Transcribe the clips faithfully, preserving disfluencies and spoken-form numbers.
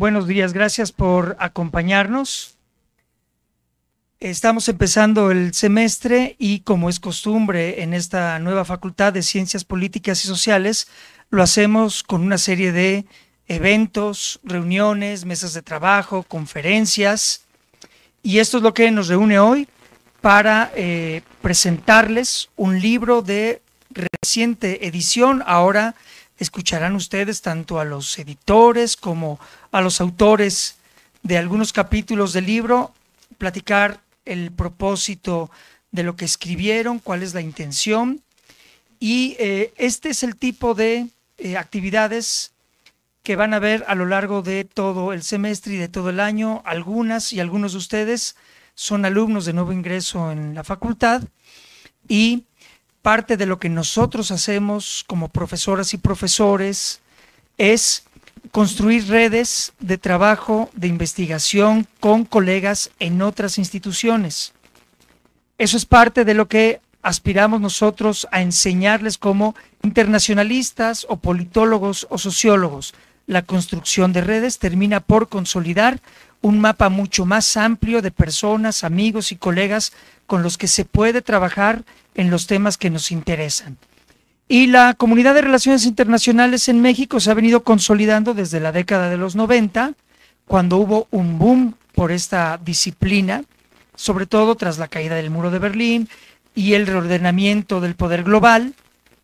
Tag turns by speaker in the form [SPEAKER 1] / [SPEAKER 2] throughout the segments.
[SPEAKER 1] buenos días, gracias por acompañarnos. Estamos empezando el semestre y, como es costumbre en esta nueva Facultad de Ciencias Políticas y Sociales, lo hacemos con una serie de eventos, reuniones, mesas de trabajo, conferencias, y esto es lo que nos reúne hoy para eh, presentarles un libro de reciente edición. Ahora escucharán ustedes tanto a los editores como a los autores de algunos capítulos del libro platicar el propósito de lo que escribieron, cuál es la intención, y eh, este es el tipo de eh, actividades que van a ver a lo largo de todo el semestre y de todo el año. Algunas y algunos de ustedes son alumnos de nuevo ingreso en la facultad, y parte de lo que nosotros hacemos como profesoras y profesores es construir redes de trabajo, de investigación con colegas en otras instituciones. Eso es parte de lo que aspiramos nosotros a enseñarles como internacionalistas o politólogos o sociólogos. La construcción de redes termina por consolidar un mapa mucho más amplio de personas, amigos y colegas con los que se puede trabajar en los temas que nos interesan. Y la comunidad de relaciones internacionales en México se ha venido consolidando desde la década de los noventa, cuando hubo un boom por esta disciplina, sobre todo tras la caída del muro de Berlín y el reordenamiento del poder global.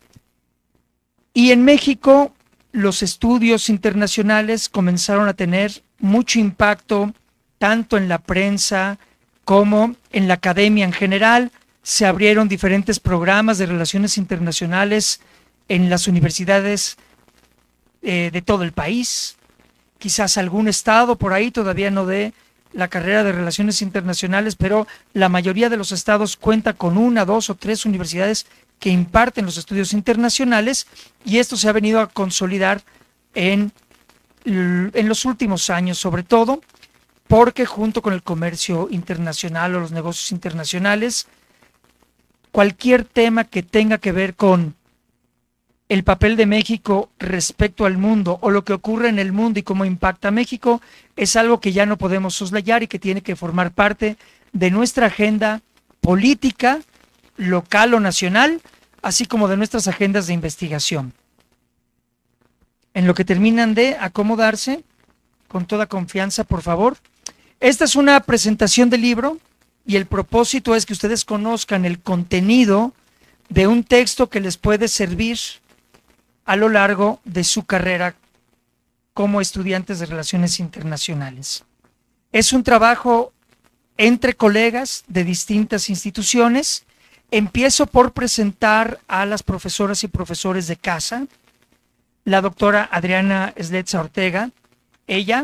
[SPEAKER 1] Y en México los estudios internacionales comenzaron a tener mucho impacto tanto en la prensa como en la academia en general. Se abrieron diferentes programas de relaciones internacionales en las universidades eh, de todo el país. Quizás algún estado por ahí todavía no dé la carrera de relaciones internacionales, pero la mayoría de los estados cuenta con una, dos o tres universidades que imparten los estudios internacionales, y esto se ha venido a consolidar en, en los últimos años, sobre todo porque junto con el comercio internacional o los negocios internacionales, cualquier tema que tenga que ver con el papel de México respecto al mundo o lo que ocurre en el mundo y cómo impacta a México es algo que ya no podemos soslayar y que tiene que formar parte de nuestra agenda política, local o nacional, así como de nuestras agendas de investigación. En lo que terminan de acomodarse, con toda confianza, por favor. Esta es una presentación del libro, y el propósito es que ustedes conozcan el contenido de un texto que les puede servir a lo largo de su carrera como estudiantes de relaciones internacionales. Es un trabajo entre colegas de distintas instituciones. Empiezo por presentar a las profesoras y profesores de casa. La doctora Adriana Sletza Ortega, ella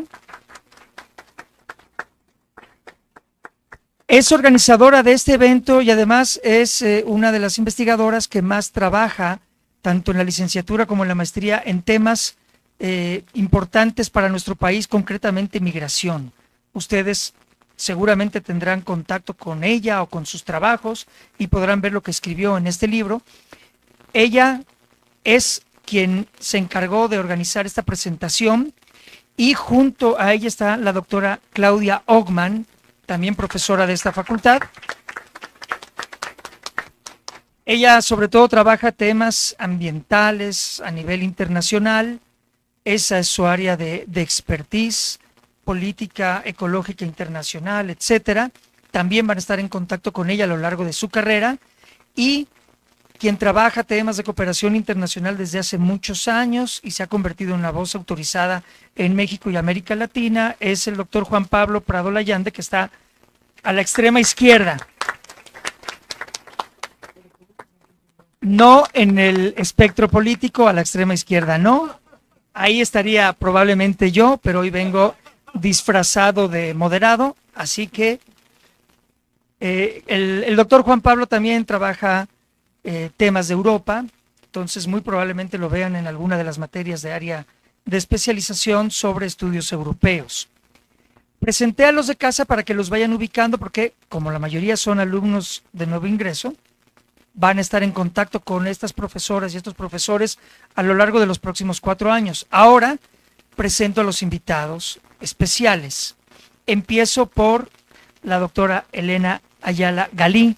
[SPEAKER 1] es organizadora de este evento y además es eh, una de las investigadoras que más trabaja, tanto en la licenciatura como en la maestría, en temas eh, importantes para nuestro país, concretamente migración. Ustedes seguramente tendrán contacto con ella o con sus trabajos y podrán ver lo que escribió en este libro. Ella es quien se encargó de organizar esta presentación, y junto a ella está la doctora Claudia Ogman, también profesora de esta facultad. Ella sobre todo trabaja temas ambientales a nivel internacional. Esa es su área de, de expertise, política ecológica internacional, etcétera. También van a estar en contacto con ella a lo largo de su carrera, y quien trabaja temas de cooperación internacional desde hace muchos años y se ha convertido en una voz autorizada en México y América Latina es el doctor Juan Pablo Prado Layande, que está a la extrema izquierda. No en el espectro político, a la extrema izquierda, no. Ahí estaría probablemente yo, pero hoy vengo disfrazado de moderado, así que eh, el, el doctor Juan Pablo también trabaja Eh, temas de Europa, entonces muy probablemente lo vean en alguna de las materias de área de especialización sobre estudios europeos. Presenté a los de casa para que los vayan ubicando porque, como la mayoría son alumnos de nuevo ingreso, van a estar en contacto con estas profesoras y estos profesores a lo largo de los próximos cuatro años. Ahora, presento a los invitados especiales. Empiezo por la doctora Elena Ayala Galí.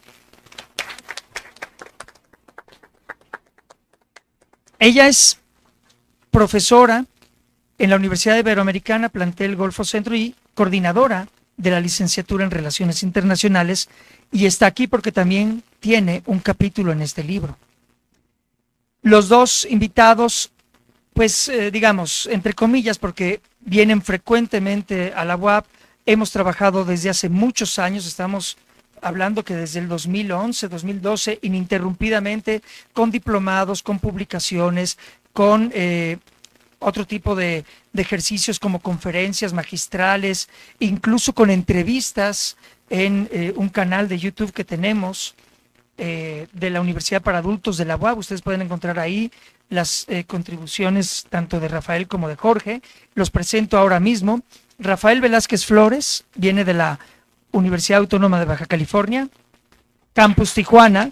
[SPEAKER 1] Ella es profesora en la Universidad Iberoamericana, plantel Golfo Centro, y coordinadora de la licenciatura en Relaciones Internacionales, y está aquí porque también tiene un capítulo en este libro. Los dos invitados, pues eh, digamos, entre comillas, porque vienen frecuentemente a la U A P, hemos trabajado desde hace muchos años, estamos hablando que desde el dos mil once, dos mil doce, ininterrumpidamente, con diplomados, con publicaciones, con eh, otro tipo de, de ejercicios como conferencias magistrales, incluso con entrevistas en eh, un canal de YouTube que tenemos eh, de la Universidad para Adultos de la U A B. Ustedes pueden encontrar ahí las eh, contribuciones tanto de Rafael como de Jorge. Los presento ahora mismo. Rafael Velázquez Flores viene de la Universidad Autónoma de Baja California, Campus Tijuana.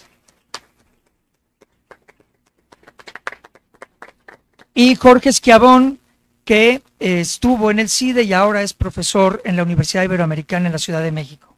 [SPEAKER 1] Y Jorge Schiavón, que eh, estuvo en el CIDE y ahora es profesor en la Universidad Iberoamericana en la Ciudad de México.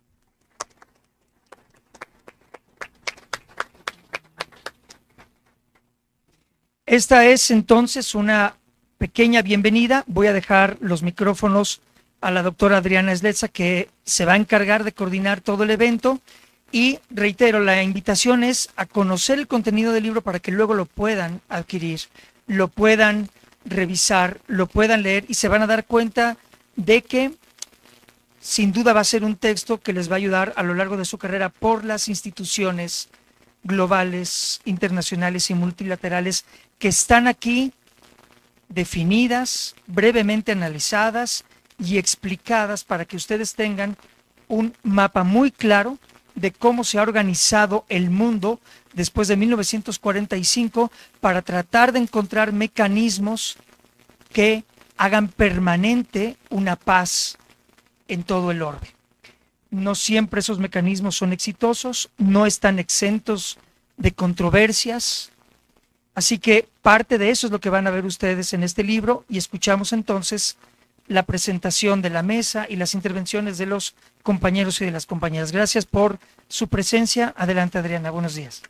[SPEAKER 1] Esta es entonces una pequeña bienvenida. Voy a dejar los micrófonos a la doctora Adriana Slezza, que se va a encargar de coordinar todo el evento. Y reitero, la invitación es a conocer el contenido del libro para que luego lo puedan adquirir, lo puedan revisar, lo puedan leer, y se van a dar cuenta de que sin duda va a ser un texto que les va a ayudar a lo largo de su carrera por las instituciones globales, internacionales y multilaterales que están aquí definidas, brevemente analizadas y explicadas para que ustedes tengan un mapa muy claro de cómo se ha organizado el mundo después de mil novecientos cuarenta y cinco para tratar de encontrar mecanismos que hagan permanente una paz en todo el orbe. No siempre esos mecanismos son exitosos, no están exentos de controversias, así que parte de eso es lo que van a ver ustedes en este libro, y escuchamos entonces la presentación de la mesa y las intervenciones de los compañeros y de las compañeras. Gracias por su presencia. Adelante, Adriana. Buenos días.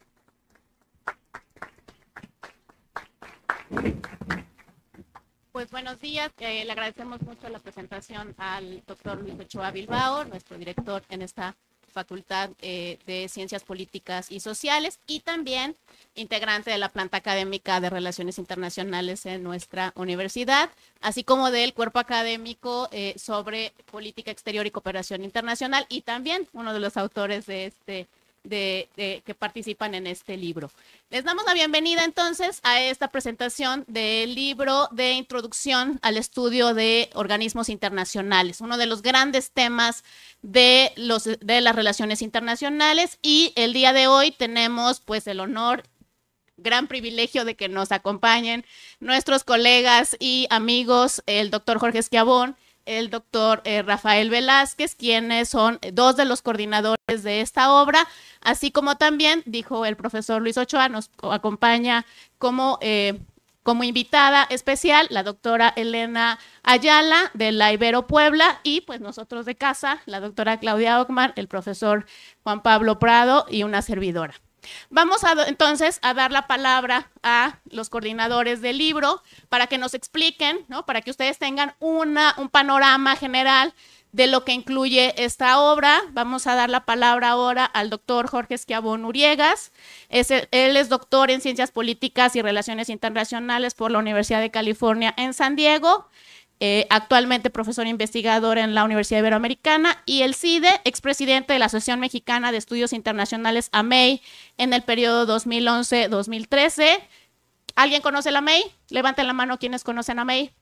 [SPEAKER 2] Pues buenos días. Eh, le agradecemos mucho la presentación al doctor Luis Ochoa Bilbao, nuestro director en esta Facultad eh, de Ciencias Políticas y Sociales, y también integrante de la planta académica de Relaciones Internacionales en nuestra universidad, así como del cuerpo académico eh, sobre política exterior y cooperación internacional, y también uno de los autores de este De, de, que participan en este libro. Les damos la bienvenida entonces a esta presentación del libro de introducción al estudio de organismos internacionales, uno de los grandes temas de, los, de las relaciones internacionales, y el día de hoy tenemos pues el honor, gran privilegio de que nos acompañen nuestros colegas y amigos, el doctor Jorge Schiavón, el doctor eh, Rafael Velázquez, quienes son dos de los coordinadores de esta obra, así como también, dijo el profesor Luis Ochoa, nos acompaña como, eh, como invitada especial la doctora Elena Ayala de la Ibero Puebla, y pues nosotros de casa, la doctora Claudia Ockmar, el profesor Juan Pablo Prado y una servidora. Vamos a, entonces a dar la palabra a los coordinadores del libro para que nos expliquen, ¿no? Para que ustedes tengan una, un panorama general de lo que incluye esta obra. Vamos a dar la palabra ahora al doctor Jorge Schiavón Uriegas. Es el, él es doctor en Ciencias Políticas y Relaciones Internacionales por la Universidad de California en San Diego. Eh, actualmente profesor investigador en la Universidad Iberoamericana y el CIDE, expresidente de la Asociación Mexicana de Estudios Internacionales, A M E I, en el periodo dos mil once a dos mil trece. ¿Alguien conoce la A M E I? Levanten la mano quienes conocen a M E I.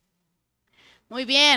[SPEAKER 2] Muy bien.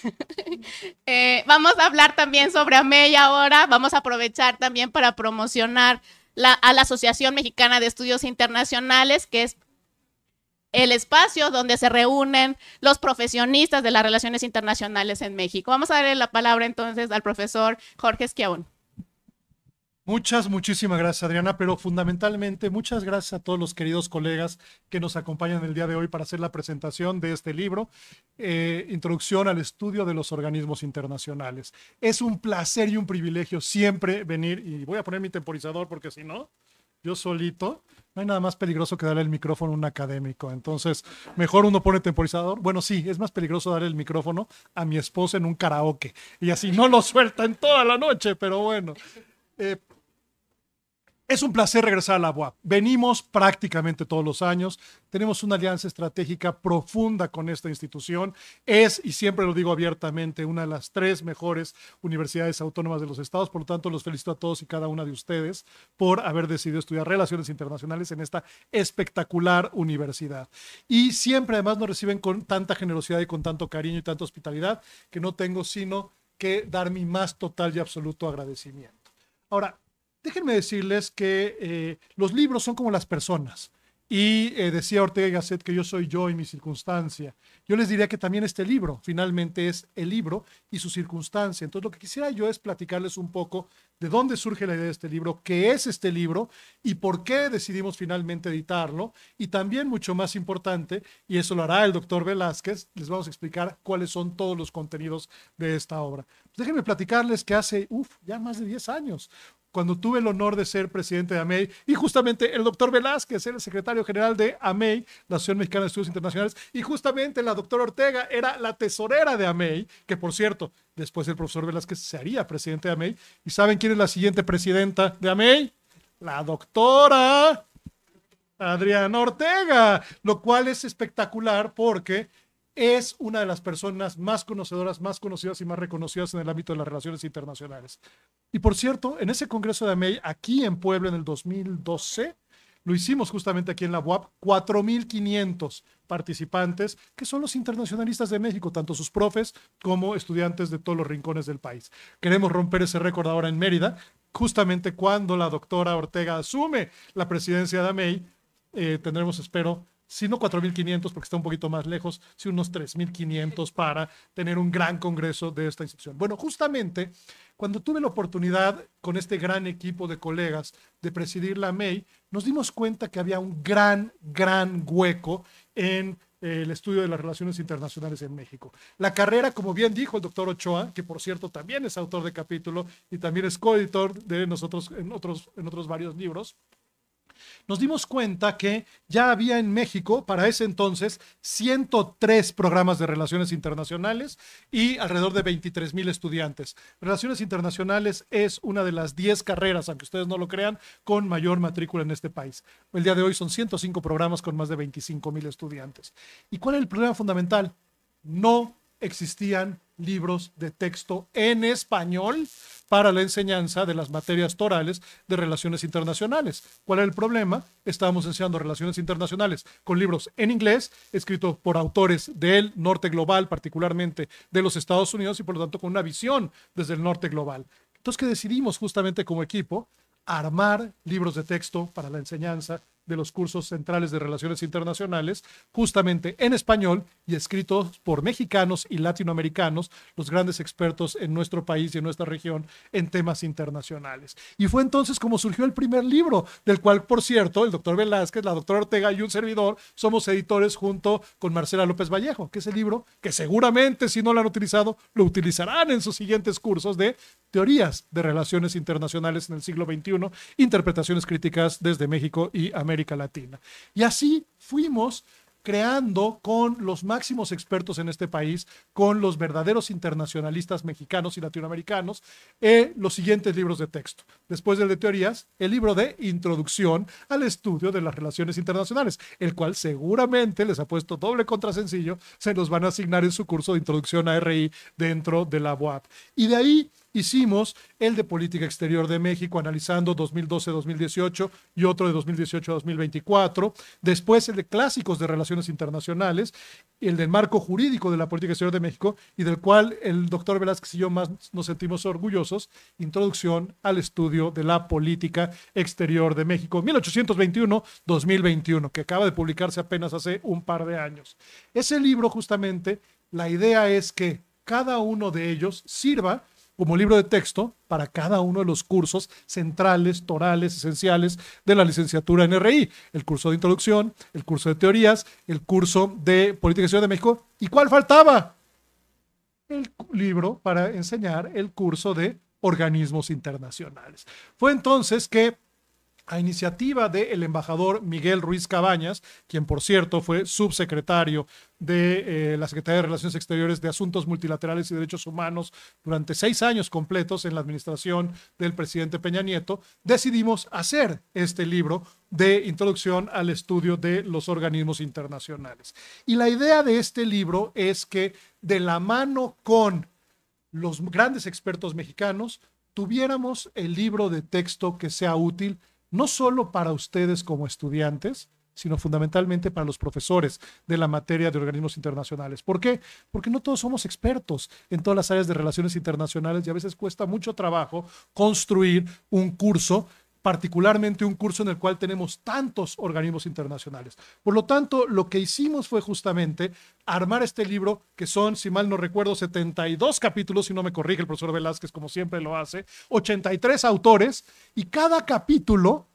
[SPEAKER 2] eh, vamos a hablar también sobre A M E I ahora. Vamos a aprovechar también para promocionar la, a la Asociación Mexicana de Estudios Internacionales, que es el espacio donde se reúnen los profesionistas de las relaciones internacionales en México. Vamos a darle la palabra entonces al profesor Jorge Schiavón.
[SPEAKER 3] Muchas, muchísimas gracias, Adriana, pero fundamentalmente muchas gracias a todos los queridos colegas que nos acompañan el día de hoy para hacer la presentación de este libro, eh, Introducción al Estudio de los Organismos Internacionales. Es un placer y un privilegio siempre venir, y voy a poner mi temporizador porque si no, yo solito, no hay nada más peligroso que darle el micrófono a un académico. Entonces, mejor uno pone temporizador. Bueno, sí, es más peligroso darle el micrófono a mi esposa en un karaoke y así no lo suelta en toda la noche, pero bueno. Eh, Es un placer regresar a la U A P. Venimos prácticamente todos los años, tenemos una alianza estratégica profunda con esta institución. Es, y siempre lo digo abiertamente, una de las tres mejores universidades autónomas de los estados. Por lo tanto, los felicito a todos y cada una de ustedes por haber decidido estudiar Relaciones Internacionales en esta espectacular universidad. Y siempre además nos reciben con tanta generosidad y con tanto cariño y tanta hospitalidad que no tengo sino que dar mi más total y absoluto agradecimiento. Ahora, déjenme decirles que eh, los libros son como las personas. Y eh, decía Ortega y Gasset que yo soy yo y mi circunstancia. Yo les diría que también este libro finalmente es el libro y su circunstancia. Entonces lo que quisiera yo es platicarles un poco de dónde surge la idea de este libro, qué es este libro y por qué decidimos finalmente editarlo. Y también mucho más importante, y eso lo hará el doctor Velázquez, les vamos a explicar cuáles son todos los contenidos de esta obra. Pues déjenme platicarles que hace uf, ya más de diez años, cuando tuve el honor de ser presidente de A M E I, y justamente el doctor Velázquez era el secretario general de A M E I, la Asociación Mexicana de Estudios Internacionales, y justamente la doctora Ortega era la tesorera de A M E I, que por cierto, después el profesor Velázquez se haría presidente de A M E I. ¿Y saben quién es la siguiente presidenta de A M E I? La doctora Adriana Ortega, lo cual es espectacular porque es una de las personas más conocedoras, más conocidas y más reconocidas en el ámbito de las relaciones internacionales. Y por cierto, en ese congreso de A M E I, aquí en Puebla en el dos mil doce, lo hicimos justamente aquí en la U A P, cuatro mil quinientos participantes, que son los internacionalistas de México, tanto sus profes como estudiantes de todos los rincones del país. Queremos romper ese récord ahora en Mérida, justamente cuando la doctora Ortega asume la presidencia de A M E I, eh, tendremos, espero, si no cuatro mil quinientos porque está un poquito más lejos, si unos tres mil quinientos para tener un gran congreso de esta institución. Bueno, justamente cuando tuve la oportunidad con este gran equipo de colegas de presidir la A M E I, nos dimos cuenta que había un gran, gran hueco en eh, el estudio de las relaciones internacionales en México. La carrera, como bien dijo el doctor Ochoa, que por cierto también es autor de capítulo y también es coeditor de nosotros en otros, en otros varios libros, nos dimos cuenta que ya había en México, para ese entonces, ciento tres programas de relaciones internacionales y alrededor de veintitrés mil estudiantes. Relaciones internacionales es una de las diez carreras, aunque ustedes no lo crean, con mayor matrícula en este país. El día de hoy son ciento cinco programas con más de veinticinco mil estudiantes. ¿Y cuál es el problema fundamental? No existían libros de texto en español para la enseñanza de las materias torales de relaciones internacionales. ¿Cuál es el problema? Estábamos enseñando relaciones internacionales con libros en inglés, escritos por autores del norte global, particularmente de los Estados Unidos, y por lo tanto con una visión desde el norte global. Entonces, ¿qué decidimos justamente como equipo? Armar libros de texto para la enseñanza de los cursos centrales de relaciones internacionales, justamente en español y escritos por mexicanos y latinoamericanos, los grandes expertos en nuestro país y en nuestra región en temas internacionales. Y fue entonces como surgió el primer libro, del cual, por cierto, el doctor Velázquez, la doctora Ortega y un servidor somos editores junto con Marcela López Vallejo, que es el libro que seguramente, si no lo han utilizado, lo utilizarán en sus siguientes cursos de teorías de relaciones internacionales en el siglo veintiuno, interpretaciones críticas desde México y América Latina. Y así fuimos creando con los máximos expertos en este país, con los verdaderos internacionalistas mexicanos y latinoamericanos, eh, los siguientes libros de texto. Después del de teorías, el libro de Introducción al Estudio de las Relaciones Internacionales, el cual seguramente les ha puesto doble contrasencillo, se los van a asignar en su curso de Introducción a R I dentro de la U A P. Y de ahí hicimos el de Política Exterior de México, analizando dos mil doce a dos mil dieciocho y otro de dos mil dieciocho a dos mil veinticuatro. Después el de Clásicos de Relaciones Internacionales, el del Marco Jurídico de la Política Exterior de México, y del cual el doctor Velázquez y yo más nos sentimos orgullosos, Introducción al Estudio de la Política Exterior de México, mil ochocientos veintiuno a dos mil veintiuno, que acaba de publicarse apenas hace un par de años. Ese libro, justamente, la idea es que cada uno de ellos sirva como libro de texto para cada uno de los cursos centrales, torales, esenciales de la licenciatura en R I. El curso de introducción, el curso de teorías, el curso de política exterior de México. ¿Y cuál faltaba? El libro para enseñar el curso de organismos internacionales. Fue entonces que, a iniciativa del embajador Miguel Ruiz Cabañas, quien por cierto fue subsecretario de eh, la Secretaría de Relaciones Exteriores de Asuntos Multilaterales y Derechos Humanos durante seis años completos en la administración del presidente Peña Nieto, decidimos hacer este libro de introducción al estudio de los organismos internacionales. Y la idea de este libro es que, de la mano con los grandes expertos mexicanos, tuviéramos el libro de texto que sea útil no solo para ustedes como estudiantes, sino fundamentalmente para los profesores de la materia de organismos internacionales. ¿Por qué? Porque no todos somos expertos en todas las áreas de relaciones internacionales y a veces cuesta mucho trabajo construir un curso, particularmente un curso en el cual tenemos tantos organismos internacionales. Por lo tanto, lo que hicimos fue justamente armar este libro, que son, si mal no recuerdo, setenta y dos capítulos, si no me corrige el profesor Velázquez, como siempre lo hace, ochenta y tres autores, y cada capítulo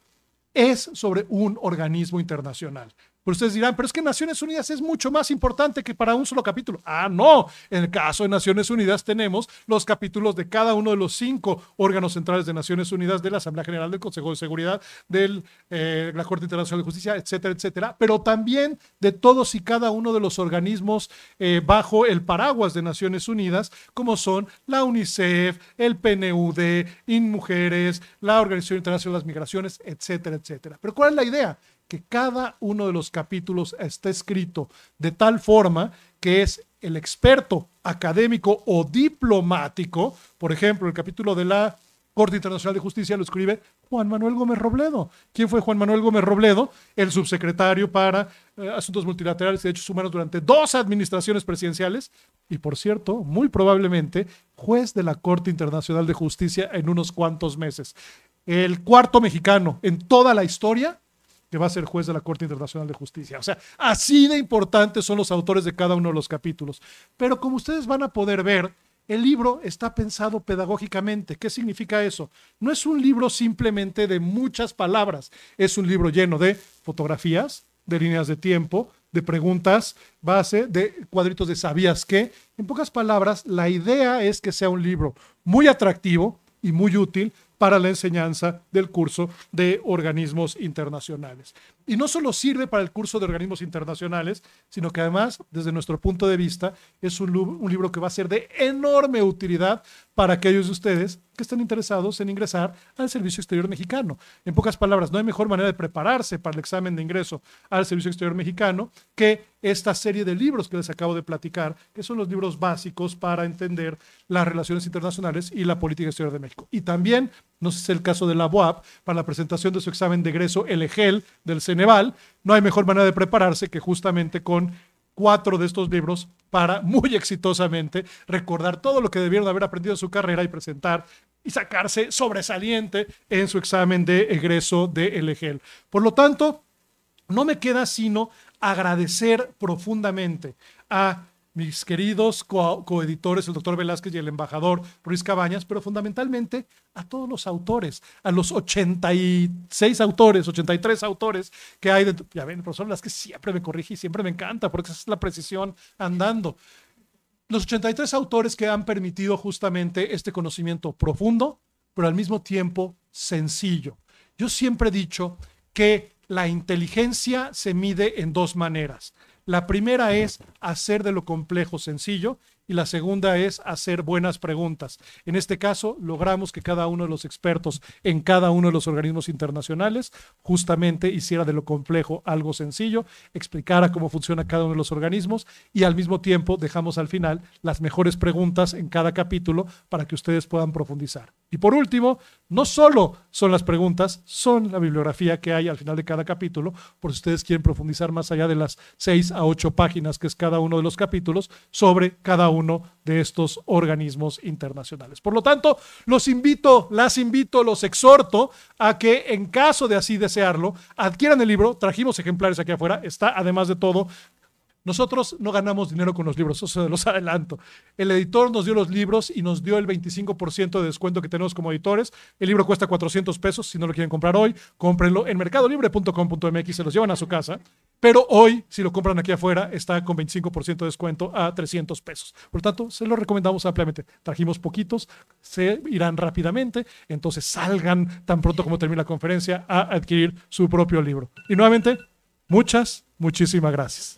[SPEAKER 3] es sobre un organismo internacional. Pero ustedes dirán, pero es que Naciones Unidas es mucho más importante que para un solo capítulo. Ah, no. En el caso de Naciones Unidas tenemos los capítulos de cada uno de los cinco órganos centrales de Naciones Unidas, de la Asamblea General, del Consejo de Seguridad, de eh, la Corte Internacional de Justicia, etcétera, etcétera, pero también de todos y cada uno de los organismos eh, bajo el paraguas de Naciones Unidas, como son la UNICEF, el P N U D, INMujeres, la Organización Internacional de las Migraciones, etcétera, etcétera. Pero ¿cuál es la idea? Que cada uno de los capítulos está escrito de tal forma que es el experto académico o diplomático. Por ejemplo, el capítulo de la Corte Internacional de Justicia lo escribe Juan Manuel Gómez Robledo. ¿Quién fue Juan Manuel Gómez Robledo? El subsecretario para eh, Asuntos Multilaterales y Derechos Humanos durante dos administraciones presidenciales y, por cierto, muy probablemente juez de la Corte Internacional de Justicia en unos cuantos meses. El cuarto mexicano en toda la historia que va a ser juez de la Corte Internacional de Justicia. O sea, así de importantes son los autores de cada uno de los capítulos. Pero como ustedes van a poder ver, el libro está pensado pedagógicamente. ¿Qué significa eso? No es un libro simplemente de muchas palabras. Es un libro lleno de fotografías, de líneas de tiempo, de preguntas base, de cuadritos de ¿sabías qué? En pocas palabras, la idea es que sea un libro muy atractivo y muy útil para la enseñanza del curso de organismos internacionales. Y no solo sirve para el curso de organismos internacionales, sino que además, desde nuestro punto de vista, es un, un libro que va a ser de enorme utilidad para aquellos de ustedes que estén interesados en ingresar al Servicio Exterior Mexicano. En pocas palabras, no hay mejor manera de prepararse para el examen de ingreso al Servicio Exterior Mexicano que esta serie de libros que les acabo de platicar, que son los libros básicos para entender las relaciones internacionales y la política exterior de México. Y también, no sé si es el caso de la B U A P, para la presentación de su examen de egreso, el EGEL del Ceneval, no hay mejor manera de prepararse que justamente con cuatro de estos libros para muy exitosamente recordar todo lo que debieron haber aprendido en su carrera y presentar y sacarse sobresaliente en su examen de egreso del EGEL. Por lo tanto, no me queda sino agradecer profundamente a mis queridos co coeditores, el doctor Velázquez y el embajador Ruiz Cabañas, pero fundamentalmente a todos los autores, a los ochenta y seis autores, ochenta y tres autores que hay. De, ya ven, el profesor Velázquez siempre me corrige y siempre me encanta porque esa es la precisión andando. Los ochenta y tres autores que han permitido justamente este conocimiento profundo, pero al mismo tiempo sencillo. Yo siempre he dicho que la inteligencia se mide en dos maneras. La primera es hacer de lo complejo sencillo y la segunda es hacer buenas preguntas. En este caso, logramos que cada uno de los expertos en cada uno de los organismos internacionales justamente hiciera de lo complejo algo sencillo, explicara cómo funciona cada uno de los organismos y al mismo tiempo dejamos al final las mejores preguntas en cada capítulo para que ustedes puedan profundizar. Y por último, no solo son las preguntas, son la bibliografía que hay al final de cada capítulo, por si ustedes quieren profundizar más allá de las seis a ocho páginas que es cada uno de los capítulos sobre cada uno de estos organismos internacionales. Por lo tanto, los invito, las invito, los exhorto a que en caso de así desearlo, adquieran el libro. Trajimos ejemplares aquí afuera, está además de todo Nosotros no ganamos dinero con los libros, eso se los adelanto. El editor nos dio los libros y nos dio el veinticinco por ciento de descuento que tenemos como editores. El libro cuesta cuatrocientos pesos, si no lo quieren comprar hoy, cómprenlo en mercado libre punto com punto m x, se los llevan a su casa. Pero hoy, si lo compran aquí afuera, está con veinticinco por ciento de descuento a trescientos pesos. Por lo tanto, se lo recomendamos ampliamente. Trajimos poquitos, se irán rápidamente, entonces salgan tan pronto como termine la conferencia a adquirir su propio libro. Y nuevamente, muchas, muchísimas gracias.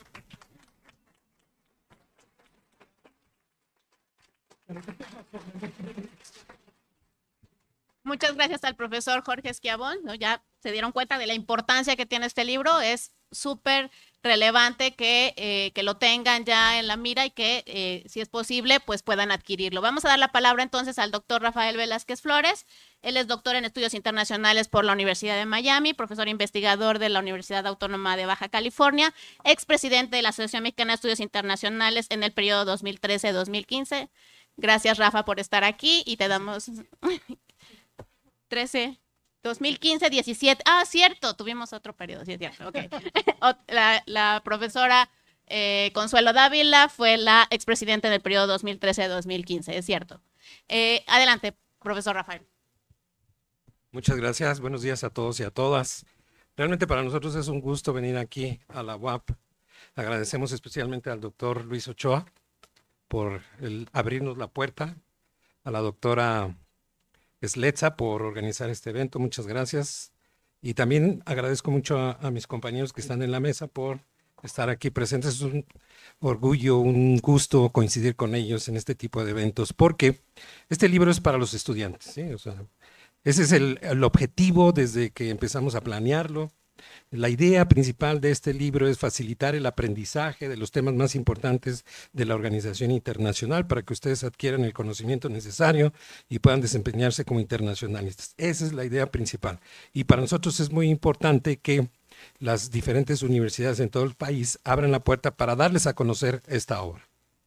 [SPEAKER 2] Muchas gracias al profesor Jorge Schiavon, ¿no? Ya se dieron cuenta de la importancia que tiene este libro. Es súper relevante que, eh, que lo tengan ya en la mira y que, eh, si es posible, pues puedan adquirirlo. Vamos a dar la palabra entonces al doctor Rafael Velázquez Flores. Él es doctor en estudios internacionales por la Universidad de Miami, profesor investigador de la Universidad Autónoma de Baja California, expresidente de la Asociación Mexicana de Estudios Internacionales en el periodo dos mil trece a dos mil quince. Gracias, Rafa, por estar aquí y te damos trece, dos mil quince, diecisiete. Ah, cierto, tuvimos otro periodo, sí es cierto. Okay. la, la profesora eh, Consuelo Dávila fue la expresidenta del periodo dos mil trece a dos mil quince, es cierto. Eh, adelante, profesor Rafael.
[SPEAKER 4] Muchas gracias, buenos días a todos y a todas. Realmente para nosotros es un gusto venir aquí a la U A P. Agradecemos especialmente al doctor Luis Ochoa por el abrirnos la puerta, a la doctora Sletza por organizar este evento, muchas gracias. Y también agradezco mucho a, a mis compañeros que están en la mesa por estar aquí presentes. Es un orgullo, un gusto coincidir con ellos en este tipo de eventos, porque este libro es para los estudiantes, ¿sí? O sea, ese es el, el objetivo desde que empezamos a planearlo. La idea principal de este libro es facilitar el aprendizaje de los temas más importantes de la organización internacional para que ustedes adquieran el conocimiento necesario y puedan desempeñarse como internacionalistas. Esa es la idea principal. Y para nosotros es muy importante que las diferentes universidades en todo el país abran la puerta para darles a conocer esta obra.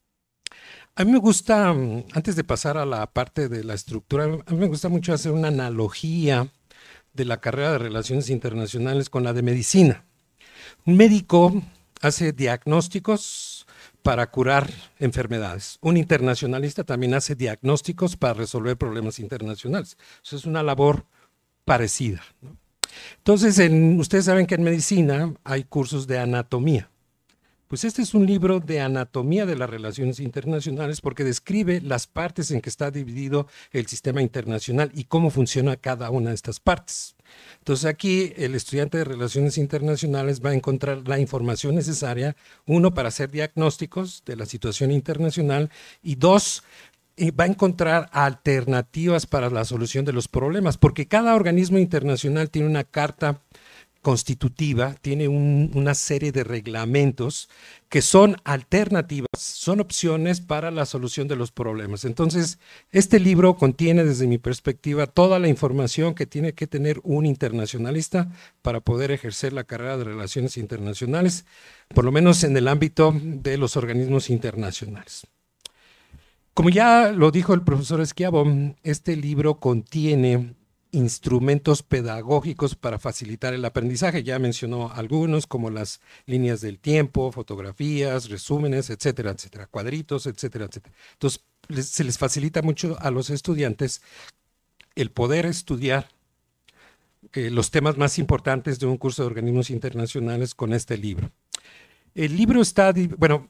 [SPEAKER 4] A mí me gusta, antes de pasar a la parte de la estructura, a mí me gusta mucho hacer una analogía de la carrera de Relaciones Internacionales con la de Medicina. Un médico hace diagnósticos para curar enfermedades. Un internacionalista también hace diagnósticos para resolver problemas internacionales. Eso es una labor parecida, ¿no? Entonces, en, ustedes saben que en medicina hay cursos de anatomía. Pues este es un libro de anatomía de las relaciones internacionales porque describe las partes en que está dividido el sistema internacional y cómo funciona cada una de estas partes. Entonces aquí el estudiante de relaciones internacionales va a encontrar la información necesaria, uno, para hacer diagnósticos de la situación internacional y dos, va a encontrar alternativas para la solución de los problemas, porque cada organismo internacional tiene una carta constitutiva, tiene un, una serie de reglamentos que son alternativas, son opciones para la solución de los problemas. Entonces, este libro contiene, desde mi perspectiva, toda la información que tiene que tener un internacionalista para poder ejercer la carrera de Relaciones Internacionales, por lo menos en el ámbito de los organismos internacionales. Como ya lo dijo el profesor Schiavon, este libro contiene instrumentos pedagógicos para facilitar el aprendizaje. Ya mencionó algunos, como las líneas del tiempo, fotografías, resúmenes, etcétera, etcétera, cuadritos, etcétera, etcétera. Entonces, les, se les facilita mucho a los estudiantes el poder estudiar eh, los temas más importantes de un curso de organismos internacionales con este libro. El libro está, bueno,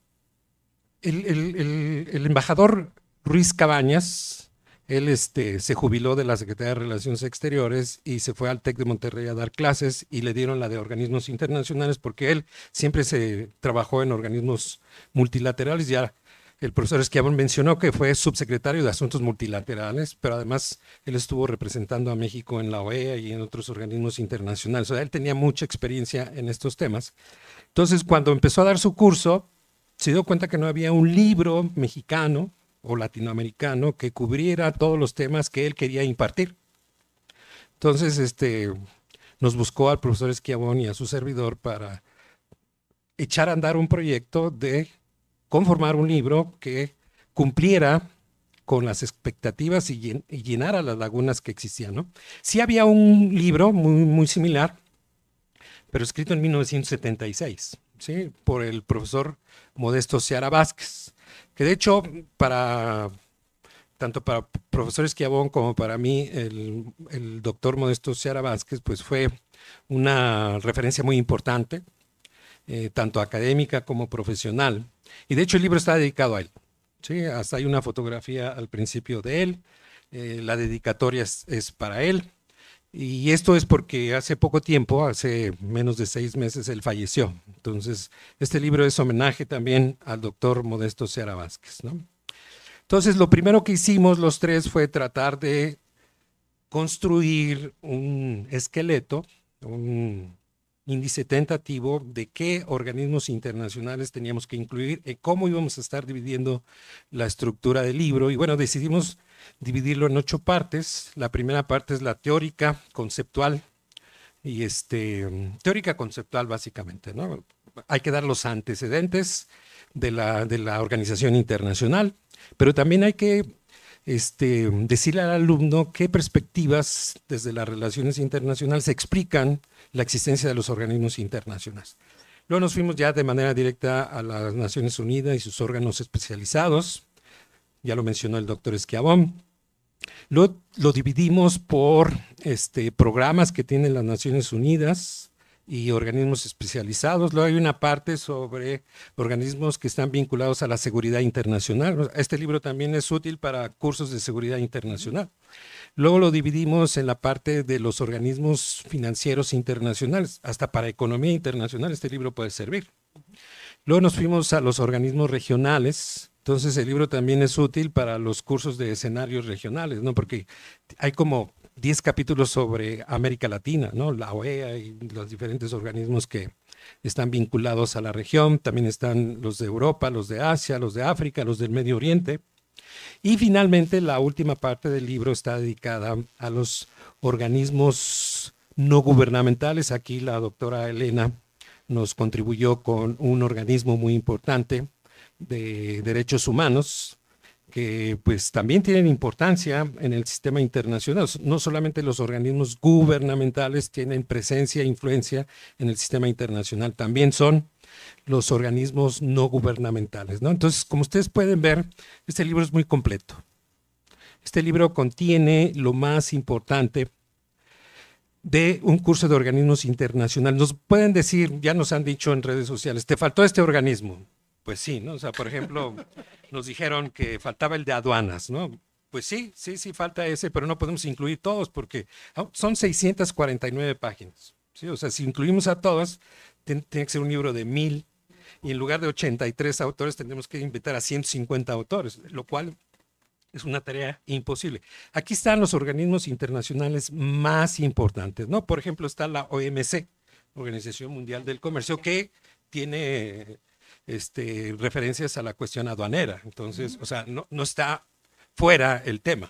[SPEAKER 4] el, el, el, el embajador Ruiz Cabañas, él este, se jubiló de la Secretaría de Relaciones Exteriores y se fue al TEC de Monterrey a dar clases y le dieron la de organismos internacionales porque él siempre se trabajó en organismos multilaterales. Ya el profesor Schiavon mencionó que fue subsecretario de Asuntos Multilaterales, pero además él estuvo representando a México en la O E A y en otros organismos internacionales. O sea, él tenía mucha experiencia en estos temas. Entonces, cuando empezó a dar su curso, se dio cuenta que no había un libro mexicano o latinoamericano que cubriera todos los temas que él quería impartir. Entonces, este, nos buscó al profesor Schiavon y a su servidor para echar a andar un proyecto de conformar un libro que cumpliera con las expectativas y, llen, y llenara las lagunas que existían, ¿no? Sí había un libro muy, muy similar, pero escrito en mil novecientos setenta y seis. ¿sí? Por el profesor Modesto Seara Vázquez, que de hecho para, tanto para profesor Schiavone como para mí, el, el doctor Modesto Seara Vázquez pues fue una referencia muy importante, eh, tanto académica como profesional, y de hecho el libro está dedicado a él, ¿sí? Hasta hay una fotografía al principio de él, eh, la dedicatoria es, es para él. Y esto es porque hace poco tiempo, hace menos de seis meses, él falleció. Entonces, este libro es homenaje también al doctor Modesto Seara Vázquez, ¿no? Entonces, lo primero que hicimos los tres fue tratar de construir un esqueleto, un índice tentativo de qué organismos internacionales teníamos que incluir, y cómo íbamos a estar dividiendo la estructura del libro. Y bueno, decidimos dividirlo en ocho partes. La primera parte es la teórica, conceptual, y este, teórica conceptual básicamente, ¿no? Hay que dar los antecedentes de la, de la organización internacional, pero también hay que este, decirle al alumno qué perspectivas desde las relaciones internacionales explican la existencia de los organismos internacionales. Luego nos fuimos ya de manera directa a las Naciones Unidas y sus órganos especializados, ya lo mencionó el doctor Schiavone. Luego lo dividimos por este, programas que tienen las Naciones Unidas y organismos especializados. Luego hay una parte sobre organismos que están vinculados a la seguridad internacional. Este libro también es útil para cursos de seguridad internacional. Luego lo dividimos en la parte de los organismos financieros internacionales. Hasta para economía internacional este libro puede servir. Luego nos fuimos a los organismos regionales. Entonces el libro también es útil para los cursos de escenarios regionales, ¿no? Porque hay como diez capítulos sobre América Latina, ¿no? La O E A y los diferentes organismos que están vinculados a la región. También están los de Europa, los de Asia, los de África, los del Medio Oriente. Y finalmente la última parte del libro está dedicada a los organismos no gubernamentales. Aquí la doctora Elena nos contribuyó con un organismo muy importante de derechos humanos, que pues también tienen importancia en el sistema internacional. No solamente los organismos gubernamentales tienen presencia e influencia en el sistema internacional, también son los organismos no gubernamentales, ¿no? Entonces, como ustedes pueden ver, este libro es muy completo. Este libro contiene lo más importante de un curso de organismos internacionales. Nos pueden decir, ya nos han dicho en redes sociales, ¿te faltó este organismo? Pues sí, ¿no? O sea, por ejemplo, nos dijeron que faltaba el de aduanas, ¿no? Pues sí, sí, sí falta ese, pero no podemos incluir todos porque son seiscientas cuarenta y nueve páginas, ¿sí? O sea, si incluimos a todos, tiene que ser un libro de mil, y en lugar de ochenta y tres autores tendremos que invitar a ciento cincuenta autores, lo cual es una tarea imposible. Aquí están los organismos internacionales más importantes, ¿no? Por ejemplo, está la O M C, Organización Mundial del Comercio, que tiene este, referencias a la cuestión aduanera. Entonces, o sea, no, no está fuera el tema.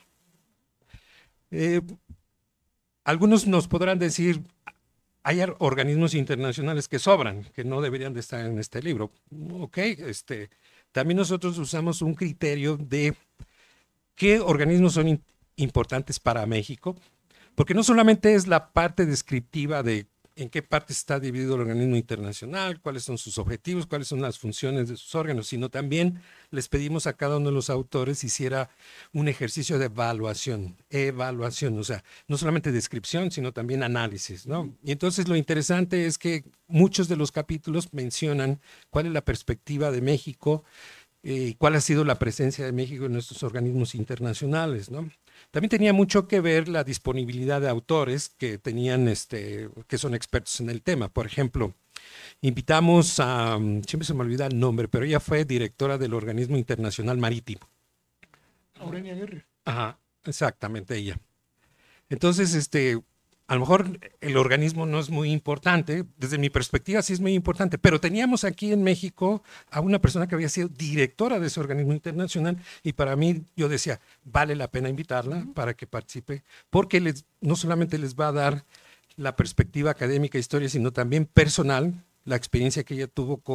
[SPEAKER 4] Eh, algunos nos podrán decir, hay organismos internacionales que sobran, que no deberían de estar en este libro. Ok, este, también nosotros usamos un criterio de qué organismos son in- importantes para México, porque no solamente es la parte descriptiva de en qué parte está dividido el organismo internacional, cuáles son sus objetivos, cuáles son las funciones de sus órganos, sino también les pedimos a cada uno de los autores hiciera un ejercicio de evaluación, evaluación, o sea, no solamente descripción, sino también análisis, ¿no? Y entonces lo interesante es que muchos de los capítulos mencionan cuál es la perspectiva de México, y eh, cuál ha sido la presencia de México en estos organismos internacionales, ¿no? También tenía mucho que ver la disponibilidad de autores que tenían, este, que son expertos en el tema. Por ejemplo, invitamos a, siempre se me olvida el nombre, pero ella fue directora del Organismo Internacional Marítimo.
[SPEAKER 3] Aurenia Aguirre.
[SPEAKER 4] Ajá, exactamente ella. Entonces, este, a lo mejor el organismo no es muy importante, desde mi perspectiva sí es muy importante, pero teníamos aquí en México a una persona que había sido directora de ese organismo internacional y para mí yo decía, vale la pena invitarla para que participe, porque les, no solamente les va a dar la perspectiva académica, historia, sino también personal, la experiencia que ella tuvo como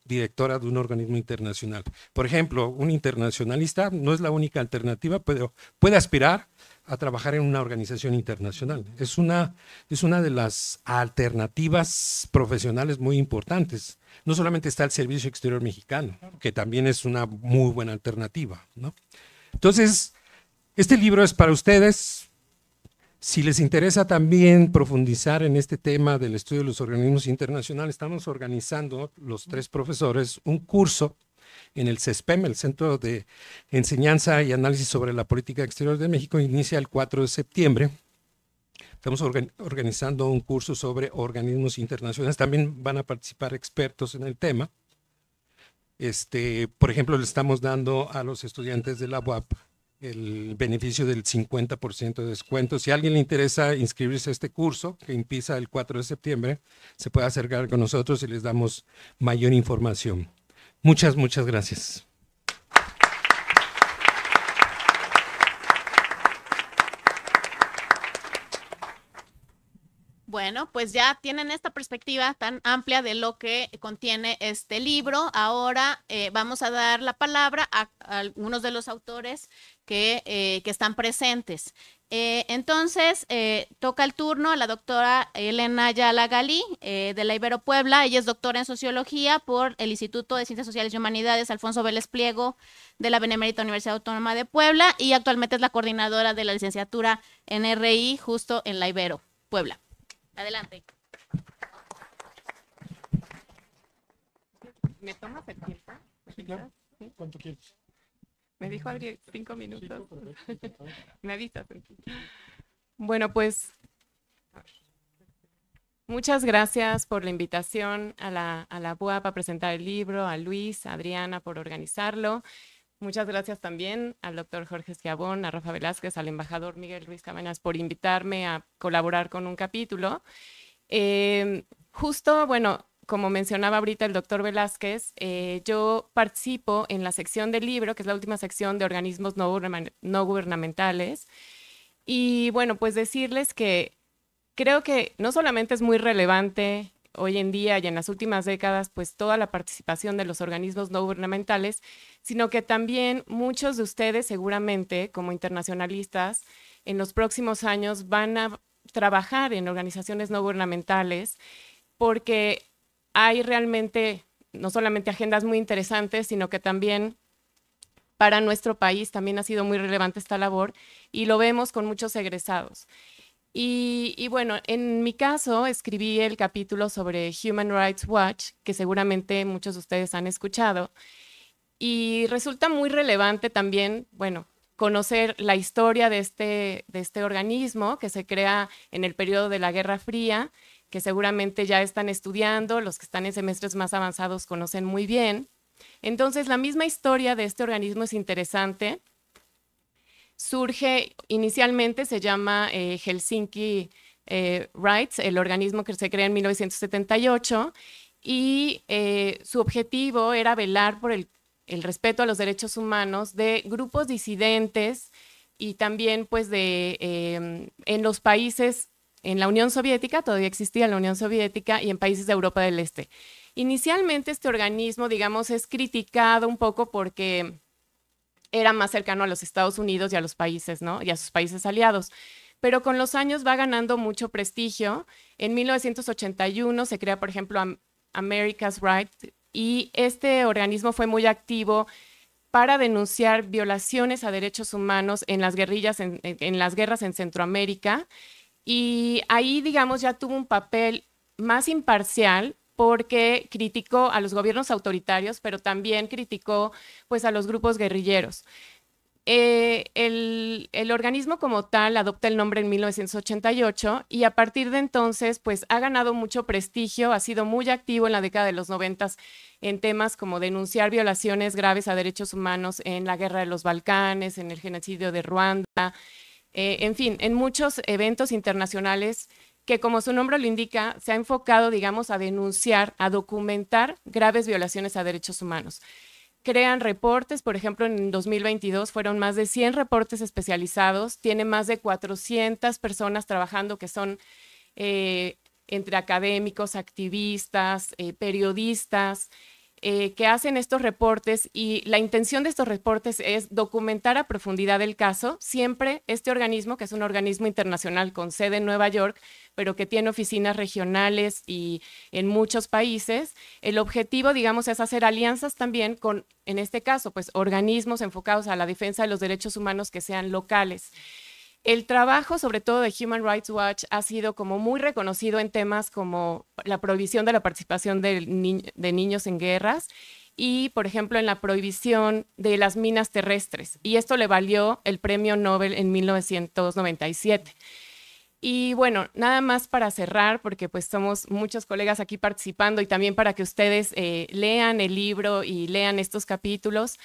[SPEAKER 4] directora de un organismo internacional. Por ejemplo, un internacionalista no es la única alternativa, pero puede aspirar a trabajar en una organización internacional. Es una, es una de las alternativas profesionales muy importantes. No solamente está el Servicio Exterior Mexicano, que también es una muy buena alternativa, ¿no? Entonces, este libro es para ustedes. Si les interesa también profundizar en este tema del estudio de los organismos internacionales, estamos organizando los tres profesores un curso en el CESPEM, el Centro de Enseñanza y Análisis sobre la Política Exterior de México. Inicia el cuatro de septiembre. Estamos organ organizando un curso sobre organismos internacionales. También van a participar expertos en el tema. Este, por ejemplo, le estamos dando a los estudiantes de la U A P el beneficio del cincuenta por ciento de descuento. Si a alguien le interesa inscribirse a este curso, que empieza el cuatro de septiembre, se puede acercar con nosotros y les damos mayor información. Muchas, muchas gracias.
[SPEAKER 2] Bueno, pues ya tienen esta perspectiva tan amplia de lo que contiene este libro. Ahora eh, vamos a dar la palabra a, a algunos de los autores que, eh, que están presentes. Eh, entonces, eh, toca el turno a la doctora Elena Ayala Galí, eh, de la Ibero Puebla. Ella es doctora en Sociología por el Instituto de Ciencias Sociales y Humanidades Alfonso Vélez Pliego de la Benemérita Universidad Autónoma de Puebla y actualmente es la coordinadora de la licenciatura en R I justo en la Ibero Puebla. Adelante.
[SPEAKER 5] ¿Me tomas el tiempo?
[SPEAKER 3] Sí, claro. ¿Cuánto quieres?
[SPEAKER 5] Me dijo Adri cinco minutos.
[SPEAKER 3] Sí,
[SPEAKER 5] Me avisas. Bueno, pues muchas gracias por la invitación a la, a la U A P a presentar el libro, a Luis, a Adriana por organizarlo. Muchas gracias también al doctor Jorge Schiavón, a Rafa Velázquez, al embajador Miguel Ruiz Cabañas por invitarme a colaborar con un capítulo. Eh, justo, bueno, como mencionaba ahorita el doctor Velázquez, eh, yo participo en la sección del libro, que es la última sección de organismos no, no gubernamentales. Y bueno, pues decirles que creo que no solamente es muy relevante hoy en día y en las últimas décadas, pues toda la participación de los organismos no gubernamentales, sino que también muchos de ustedes seguramente como internacionalistas en los próximos años van a trabajar en organizaciones no gubernamentales porque hay realmente no solamente agendas muy interesantes, sino que también para nuestro país también ha sido muy relevante esta labor y lo vemos con muchos egresados. Y, y bueno, en mi caso escribí el capítulo sobre Human Rights Watch, que seguramente muchos de ustedes han escuchado, y resulta muy relevante también, bueno, conocer la historia de este, de este organismo que se crea en el periodo de la Guerra Fría, que seguramente ya están estudiando, los que están en semestres más avanzados conocen muy bien. Entonces, la misma historia de este organismo es interesante. Surge, inicialmente se llama eh, Helsinki eh, Rights, el organismo que se crea en mil novecientos setenta y ocho, y eh, su objetivo era velar por el, el respeto a los derechos humanos de grupos disidentes y también pues de eh, en los países, en la Unión Soviética, todavía existía la Unión Soviética, y en países de Europa del Este. Inicialmente este organismo, digamos, es criticado un poco porque era más cercano a los Estados Unidos y a los países, ¿no? Y a sus países aliados. Pero con los años va ganando mucho prestigio. En mil novecientos ochenta y uno se crea, por ejemplo, America's Right, y este organismo fue muy activo para denunciar violaciones a derechos humanos en las guerrillas, en, en las guerras en Centroamérica. Y ahí, digamos, ya tuvo un papel más imparcial, porque criticó a los gobiernos autoritarios, pero también criticó pues, a los grupos guerrilleros. Eh, el, el organismo como tal adopta el nombre en mil novecientos ochenta y ocho y a partir de entonces pues, ha ganado mucho prestigio, ha sido muy activo en la década de los noventas en temas como denunciar violaciones graves a derechos humanos en la guerra de los Balcanes, en el genocidio de Ruanda, eh, en fin, en muchos eventos internacionales que como su nombre lo indica, se ha enfocado, digamos, a denunciar, a documentar graves violaciones a derechos humanos. Crean reportes, por ejemplo, en dos mil veintidós fueron más de cien reportes especializados, tiene más de cuatrocientas personas trabajando que son eh, entre académicos, activistas, eh, periodistas, eh, que hacen estos reportes, y la intención de estos reportes es documentar a profundidad el caso. Siempre este organismo, que es un organismo internacional con sede en Nueva York, pero que tiene oficinas regionales y en muchos países, el objetivo, digamos, es hacer alianzas también con, en este caso, pues organismos enfocados a la defensa de los derechos humanos que sean locales. El trabajo, sobre todo de Human Rights Watch, ha sido como muy reconocido en temas como la prohibición de la participación de, ni de niños en guerras y, por ejemplo, en la prohibición de las minas terrestres. Y esto le valió el premio Nobel en mil novecientos noventa y siete. Y bueno, nada más para cerrar, porque pues somos muchos colegas aquí participando y también para que ustedes eh, lean el libro y lean estos capítulos.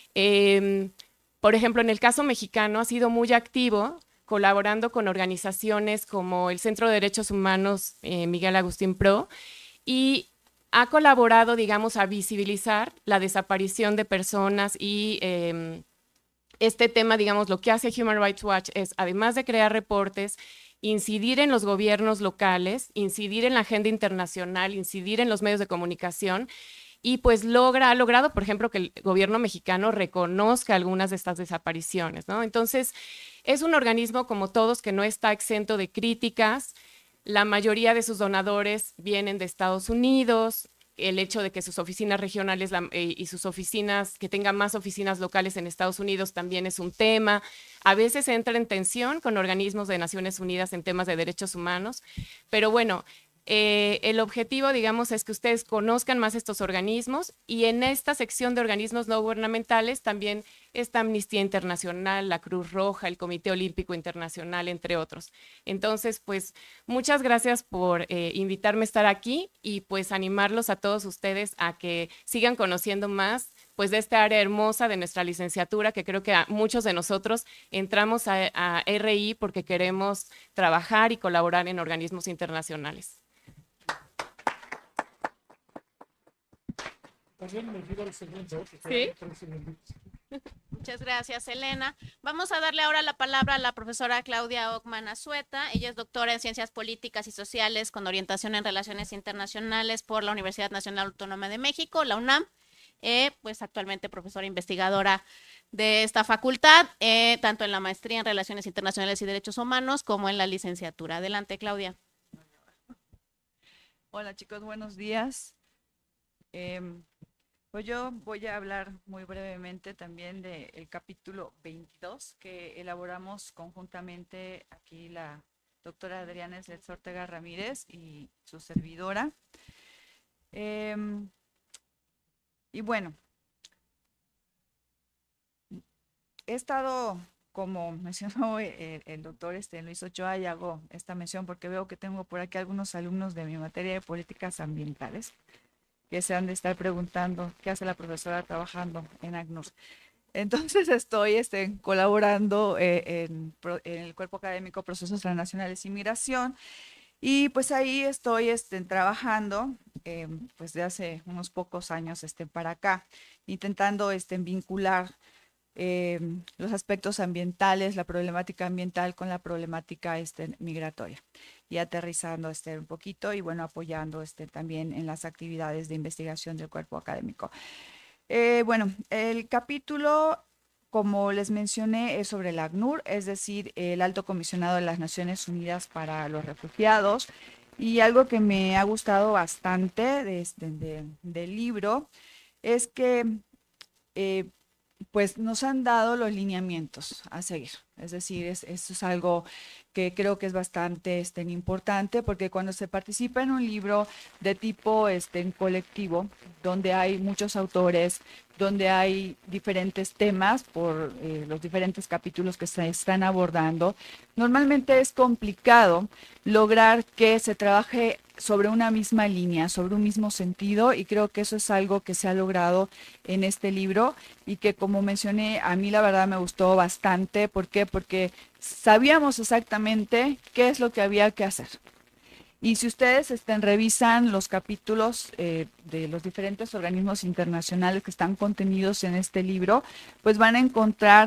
[SPEAKER 5] Eh, por ejemplo, en el caso mexicano ha sido muy activo, colaborando con organizaciones como el Centro de Derechos Humanos eh, Miguel Agustín Pro, y ha colaborado, digamos, a visibilizar la desaparición de personas y eh, este tema, digamos, lo que hace Human Rights Watch es, además de crear reportes, incidir en los gobiernos locales, incidir en la agenda internacional, incidir en los medios de comunicación, y pues logra, ha logrado, por ejemplo, que el gobierno mexicano reconozca algunas de estas desapariciones, ¿no? Entonces, es un organismo como todos que no está exento de críticas. La mayoría de sus donadores vienen de Estados Unidos. El hecho de que sus oficinas regionales la, eh, y sus oficinas, que tengan más oficinas locales en Estados Unidos también es un tema. A veces entra en tensión con organismos de Naciones Unidas en temas de derechos humanos, pero bueno, Eh, el objetivo, digamos, es que ustedes conozcan más estos organismos, y en esta sección de organismos no gubernamentales también está Amnistía Internacional, la Cruz Roja, el Comité Olímpico Internacional, entre otros. Entonces, pues, muchas gracias por eh, invitarme a estar aquí, y pues animarlos a todos ustedes a que sigan conociendo más pues de esta área hermosa de nuestra licenciatura, que creo que a muchos de nosotros entramos a, a R I porque queremos trabajar y colaborar en organismos internacionales.
[SPEAKER 2] ¿Sí? Muchas gracias, Elena. Vamos a darle ahora la palabra a la profesora Claudia Ockman Azueta. Ella es doctora en Ciencias Políticas y Sociales con orientación en Relaciones Internacionales por la Universidad Nacional Autónoma de México, la UNAM. Eh, pues actualmente profesora investigadora de esta facultad, eh, tanto en la maestría en Relaciones Internacionales y Derechos Humanos como en la licenciatura. Adelante, Claudia.
[SPEAKER 6] Hola, chicos, buenos días. Eh, Pues yo voy a hablar muy brevemente también del capítulo veintidós que elaboramos conjuntamente aquí la doctora Adriana Esletz Ortega Ramírez y su servidora. Eh, y bueno, he estado, como mencionó el, el doctor este, Luis Ochoa, y hago esta mención porque veo que tengo por aquí algunos alumnos de mi materia de políticas ambientales que se han de estar preguntando qué hace la profesora trabajando en ACNUR. Entonces estoy este, colaborando eh, en, en el Cuerpo Académico Procesos Transnacionales y Migración, y pues ahí estoy este, trabajando eh, pues de hace unos pocos años este, para acá, intentando este, vincular eh, los aspectos ambientales, la problemática ambiental con la problemática este, migratoria, y aterrizando este un poquito y bueno, apoyando este también en las actividades de investigación del cuerpo académico. Eh, bueno, el capítulo, como les mencioné, es sobre el ACNUR, es decir, el Alto Comisionado de las Naciones Unidas para los Refugiados, y algo que me ha gustado bastante de este, de, del libro es que eh, pues nos han dado los lineamientos a seguir. Es decir, es, esto es algo que creo que es bastante este, importante, porque cuando se participa en un libro de tipo este, en colectivo, donde hay muchos autores, donde hay diferentes temas por eh, los diferentes capítulos que se están abordando, normalmente es complicado lograr que se trabaje sobre una misma línea, sobre un mismo sentido, y creo que eso es algo que se ha logrado en este libro y que, como mencioné, a mí la verdad me gustó bastante. ¿Por qué? Porque sabíamos exactamente qué es lo que había que hacer. Y si ustedes estén, revisan los capítulos eh, de los diferentes organismos internacionales que están contenidos en este libro, pues van a encontrar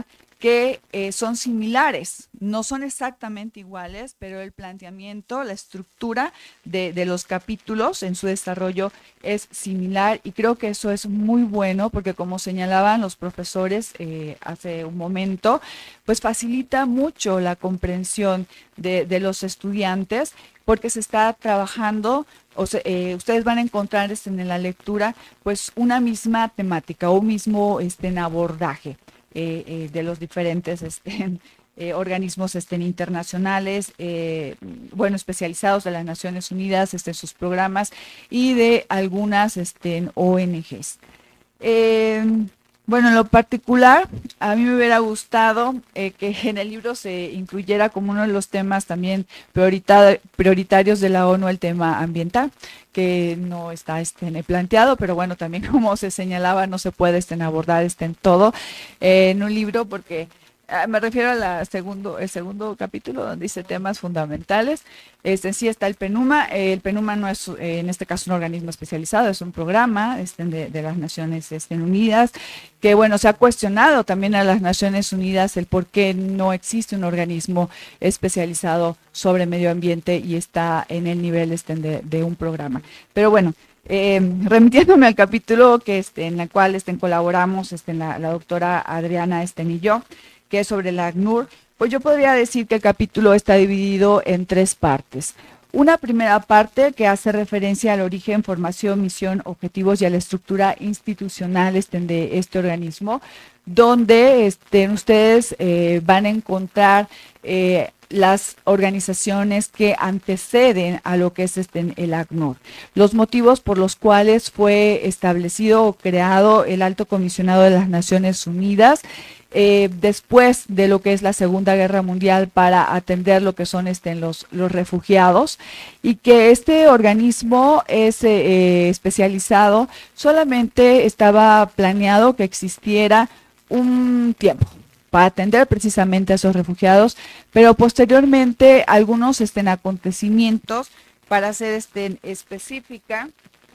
[SPEAKER 6] que eh, son similares, no son exactamente iguales, pero el planteamiento, la estructura de, de los capítulos en su desarrollo es similar y creo que eso es muy bueno porque como señalaban los profesores eh, hace un momento, pues facilita mucho la comprensión de, de los estudiantes porque se está trabajando, o sea, eh, ustedes van a encontrar este, en la lectura pues una misma temática o un mismo este, en abordaje. Eh, eh, de los diferentes este, eh, organismos este, internacionales, eh, bueno, especializados de las Naciones Unidas, este, sus programas y de algunas este, O N Ges. Eh, bueno, en lo particular, a mí me hubiera gustado eh, que en el libro se incluyera como uno de los temas también priorita- prioritarios de la ONU el tema ambiental, que no está este, planteado, pero bueno, también como se señalaba, no se puede este, abordar este, en todo eh, en un libro porque ah, me refiero a la segundo, el segundo capítulo donde dice temas fundamentales. Este, sí está el PENUMA. Eh, el PENUMA no es eh, en este caso un organismo especializado, es un programa este, de, de las Naciones este, Unidas, que bueno, se ha cuestionado también a las Naciones Unidas el por qué no existe un organismo especializado sobre medio ambiente y está en el nivel este, de, de un programa. Pero bueno, Eh, remitiéndome al capítulo que este, en el cual este, colaboramos este, la, la doctora Adriana este, y yo, que es sobre la ACNUR, pues yo podría decir que el capítulo está dividido en tres partes. Una primera parte que hace referencia al origen, formación, misión, objetivos y a la estructura institucional este, de este organismo, donde este, ustedes eh, van a encontrar eh, las organizaciones que anteceden a lo que es este, el ACNUR, los motivos por los cuales fue establecido o creado el Alto Comisionado de las Naciones Unidas eh, después de lo que es la Segunda Guerra Mundial para atender lo que son este, los, los refugiados y que este organismo es eh, especializado, solamente estaba planeado que existiera un tiempo para atender precisamente a esos refugiados, pero posteriormente algunos estén acontecimientos para ser este, específica,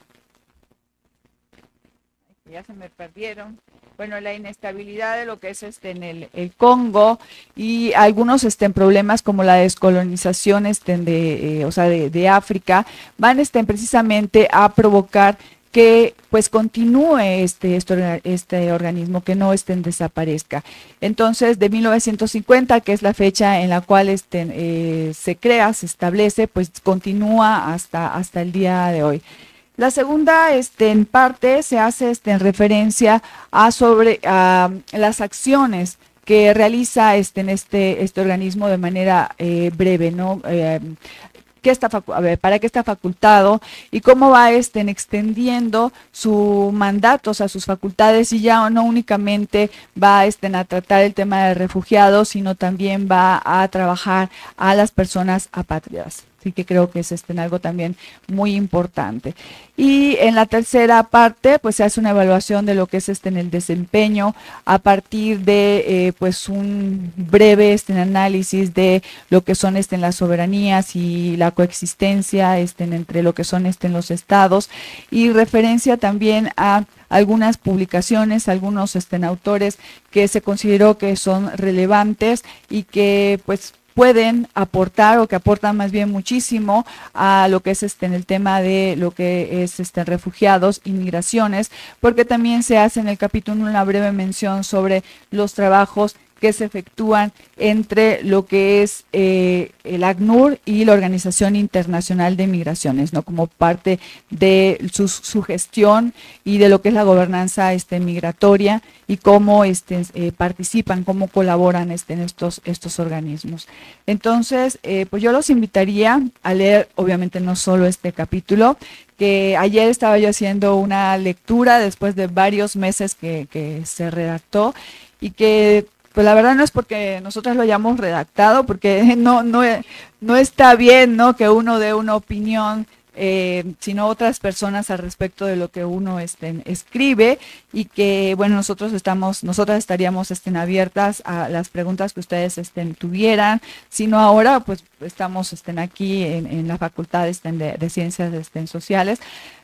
[SPEAKER 6] ya se me perdieron, bueno, la inestabilidad de lo que es este en el, el Congo y algunos estén problemas como la descolonización estén de, eh, o sea, de, de África, van estén precisamente a provocar que pues continúe este, este, este organismo, que no este, desaparezca. Entonces, de mil novecientos cincuenta, que es la fecha en la cual este, eh, se crea, se establece, pues continúa hasta, hasta el día de hoy. La segunda este, en parte se hace este, en referencia a, sobre, a las acciones que realiza este, en este, este organismo de manera eh, breve, ¿no? Eh, ¿Qué está a ver, para qué está facultado y cómo va este, extendiendo su mandato, o sea, sus facultades y ya no únicamente va este, a tratar el tema de refugiados, sino también va a trabajar a las personas apátridas. Así que creo que es este, algo también muy importante. Y en la tercera parte, pues se hace una evaluación de lo que es este en el desempeño a partir de eh, pues un breve este, análisis de lo que son este, las soberanías y la coexistencia este, entre lo que son este, los estados y referencia también a algunas publicaciones, algunos este, autores que se consideró que son relevantes y que pues pueden aportar o que aportan más bien muchísimo a lo que es este en el tema de lo que es este refugiados y migraciones, porque también se hace en el capítulo una breve mención sobre los trabajos que se efectúan entre lo que es eh, el ACNUR y la Organización Internacional de Migraciones, ¿no? Como parte de su, su gestión y de lo que es la gobernanza este, migratoria y cómo este, eh, participan, cómo colaboran este, en estos, estos organismos. Entonces, eh, pues yo los invitaría a leer, obviamente no solo este capítulo, que ayer estaba yo haciendo una lectura después de varios meses que, que se redactó y que pues la verdad no es porque nosotros lo hayamos redactado, porque no, no, no está bien, ¿no? Que uno dé una opinión, eh, sino otras personas al respecto de lo que uno este, escribe y que, bueno, nosotros estamos, nosotras estaríamos estén abiertas a las preguntas que ustedes estén, tuvieran, sino ahora pues estamos estén aquí en, en la Facultad estén de, de Ciencias estén Sociales,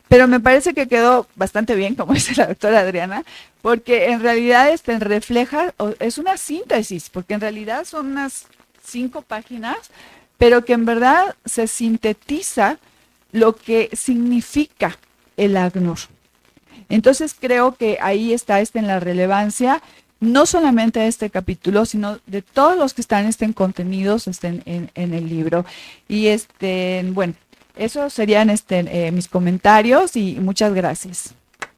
[SPEAKER 6] pero me parece que quedó bastante bien, como dice la doctora Adriana, porque en realidad este refleja, es una síntesis, porque en realidad son unas cinco páginas, pero que en verdad se sintetiza lo que significa el ACNUR. Entonces creo que ahí está este en la relevancia, no solamente de este capítulo, sino de todos los que están estén contenidos estén en, en el libro. Y este, bueno, esos serían este, eh, mis comentarios y muchas gracias.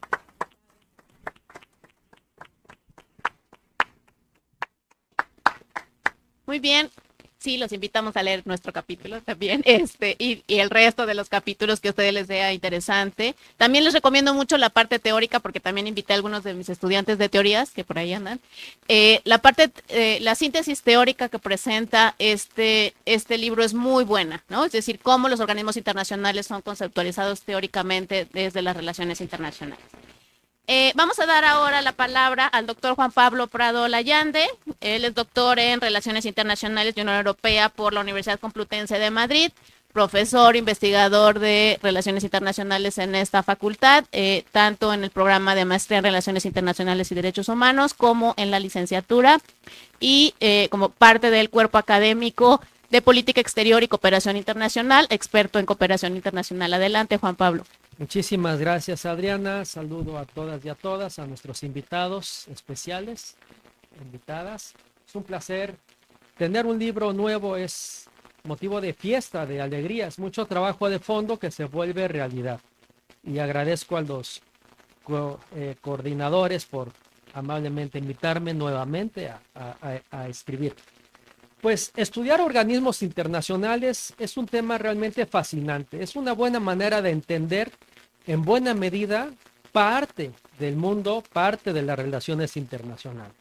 [SPEAKER 2] Muy bien. Sí, los invitamos a leer nuestro capítulo también, este, y, y el resto de los capítulos que a ustedes les sea interesante. También les recomiendo mucho la parte teórica, porque también invité a algunos de mis estudiantes de teorías, que por ahí andan. Eh, la parte, eh, la síntesis teórica que presenta este, este libro es muy buena, ¿no? Es decir, cómo los organismos internacionales son conceptualizados teóricamente desde las relaciones internacionales. Eh, vamos a dar ahora la palabra al doctor Juan Pablo Prado Layande. Él es doctor en Relaciones Internacionales y Unión Europea por la Universidad Complutense de Madrid, profesor investigador de Relaciones Internacionales en esta facultad, eh, tanto en el programa de maestría en Relaciones Internacionales y Derechos Humanos como en la licenciatura, y eh, como parte del cuerpo académico de Política Exterior y Cooperación Internacional, experto en cooperación internacional. Adelante, Juan Pablo.
[SPEAKER 7] Muchísimas gracias, Adriana. Saludo a todas y a todas, a nuestros invitados especiales, invitadas. Es un placer. Tener un libro nuevo es motivo de fiesta, de alegría. Es mucho trabajo de fondo que se vuelve realidad. Y agradezco a los co eh, coordinadores por amablemente invitarme nuevamente a, a, a escribir. Pues estudiar organismos internacionales es un tema realmente fascinante. Es una buena manera de entender en buena medida parte del mundo, parte de las relaciones internacionales.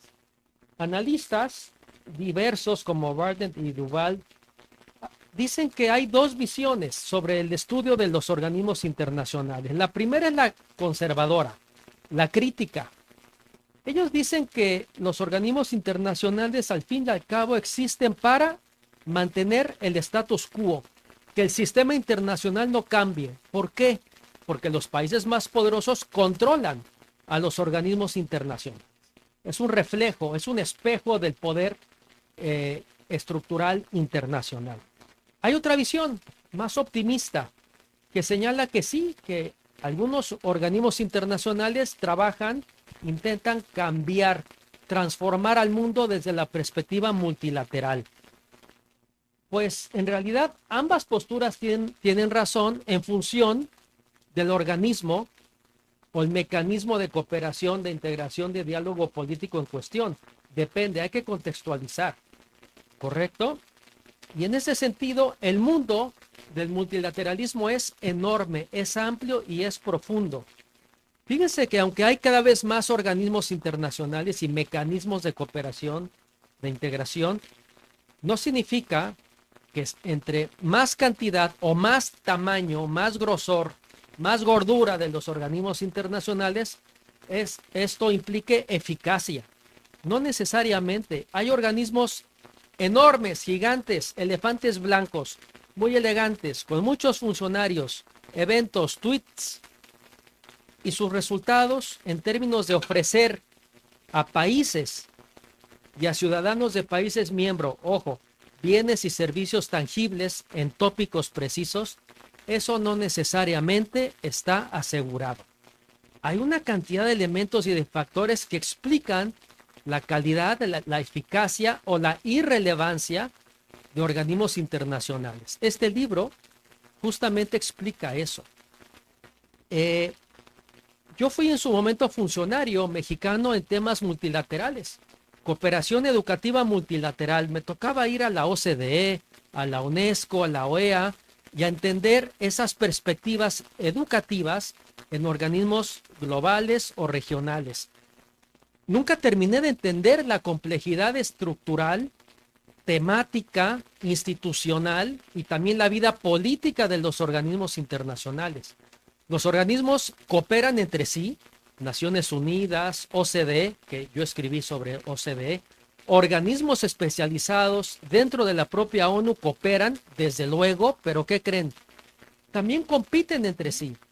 [SPEAKER 7] Analistas diversos como Bartlett y Duval dicen que hay dos visiones sobre el estudio de los organismos internacionales. La primera es la conservadora, la crítica. Ellos dicen que los organismos internacionales al fin y al cabo existen para mantener el status quo, que el sistema internacional no cambie. ¿Por qué? Porque los países más poderosos controlan a los organismos internacionales. Es un reflejo, es un espejo del poder eh, estructural internacional. Hay otra visión más optimista que señala que sí, que algunos organismos internacionales trabajan, intentan cambiar, transformar al mundo desde la perspectiva multilateral. Pues en realidad ambas posturas tienen, tienen razón en función del organismo o el mecanismo de cooperación, de integración, de diálogo político en cuestión. Depende, hay que contextualizar, ¿correcto? Y en ese sentido, el mundo del multilateralismo es enorme, es amplio y es profundo. Fíjense que aunque hay cada vez más organismos internacionales y mecanismos de cooperación, de integración, no significa que entre más cantidad o más tamaño, más grosor, más gordura de los organismos internacionales, es, esto implique eficacia. No necesariamente. Hay organismos enormes, gigantes, elefantes blancos, muy elegantes, con muchos funcionarios, eventos, tweets, y sus resultados en términos de ofrecer a países y a ciudadanos de países miembros, ojo, bienes y servicios tangibles en tópicos precisos, eso no necesariamente está asegurado. Hay una cantidad de elementos y de factores que explican la calidad, la, la eficacia o la irrelevancia de organismos internacionales. Este libro justamente explica eso. Eh, yo fui en su momento funcionario mexicano en temas multilaterales, cooperación educativa multilateral. Me tocaba ir a la O C D E, a la UNESCO, a la O E A, y a entender esas perspectivas educativas en organismos globales o regionales. Nunca terminé de entender la complejidad estructural, temática, institucional y también la vida política de los organismos internacionales. Los organismos cooperan entre sí, Naciones Unidas, O C D E, que yo escribí sobre O C D E, organismos especializados dentro de la propia ONU cooperan, desde luego, pero ¿qué creen? También compiten entre sí.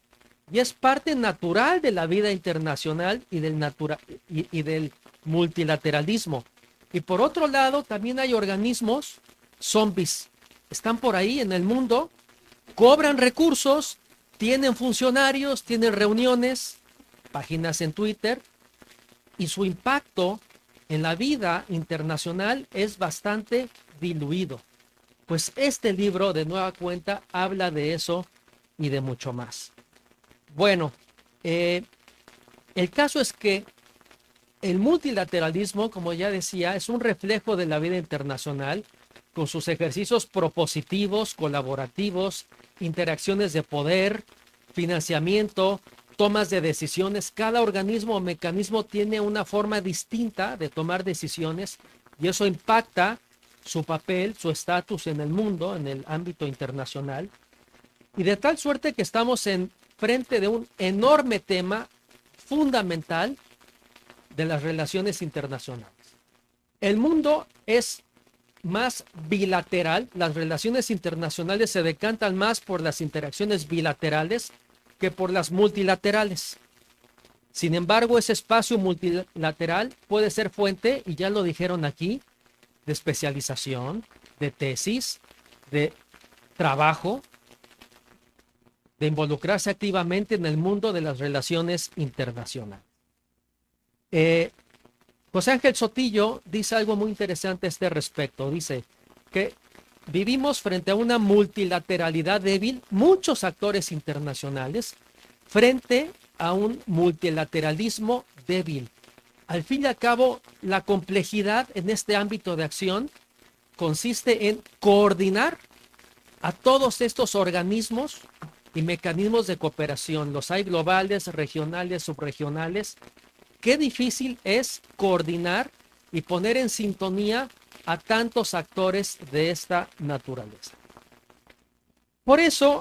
[SPEAKER 7] y es parte natural de la vida internacional y del, natura y, y del multilateralismo. Y por otro lado, también hay organismos zombies. Están por ahí en el mundo, cobran recursos, tienen funcionarios, tienen reuniones, páginas en Twitter, y su impacto en la vida internacional es bastante diluido. Pues este libro, de nueva cuenta, habla de eso y de mucho más. Bueno, eh, el caso es que el multilateralismo, como ya decía, es un reflejo de la vida internacional, con sus ejercicios propositivos, colaborativos, interacciones de poder, financiamiento, tomas de decisiones. Cada organismo o mecanismo tiene una forma distinta de tomar decisiones y eso impacta su papel, su estatus en el mundo, en el ámbito internacional. Y de tal suerte que estamos en frente de un enorme tema fundamental de las relaciones internacionales. El mundo es más bilateral, las relaciones internacionales se decantan más por las interacciones bilaterales que por las multilaterales. Sin embargo, ese espacio multilateral puede ser fuente, y ya lo dijeron aquí, de especialización, de tesis, de trabajo, de involucrarse activamente en el mundo de las relaciones internacionales. Eh, José Ángel Sotillo dice algo muy interesante a este respecto. Dice que vivimos frente a una multilateralidad débil, muchos actores internacionales, frente a un multilateralismo débil. Al fin y al cabo, la complejidad en este ámbito de acción consiste en coordinar a todos estos organismos y mecanismos de cooperación. Los hay globales, regionales, subregionales. Qué difícil es coordinar y poner en sintonía a tantos actores de esta naturaleza. Por eso,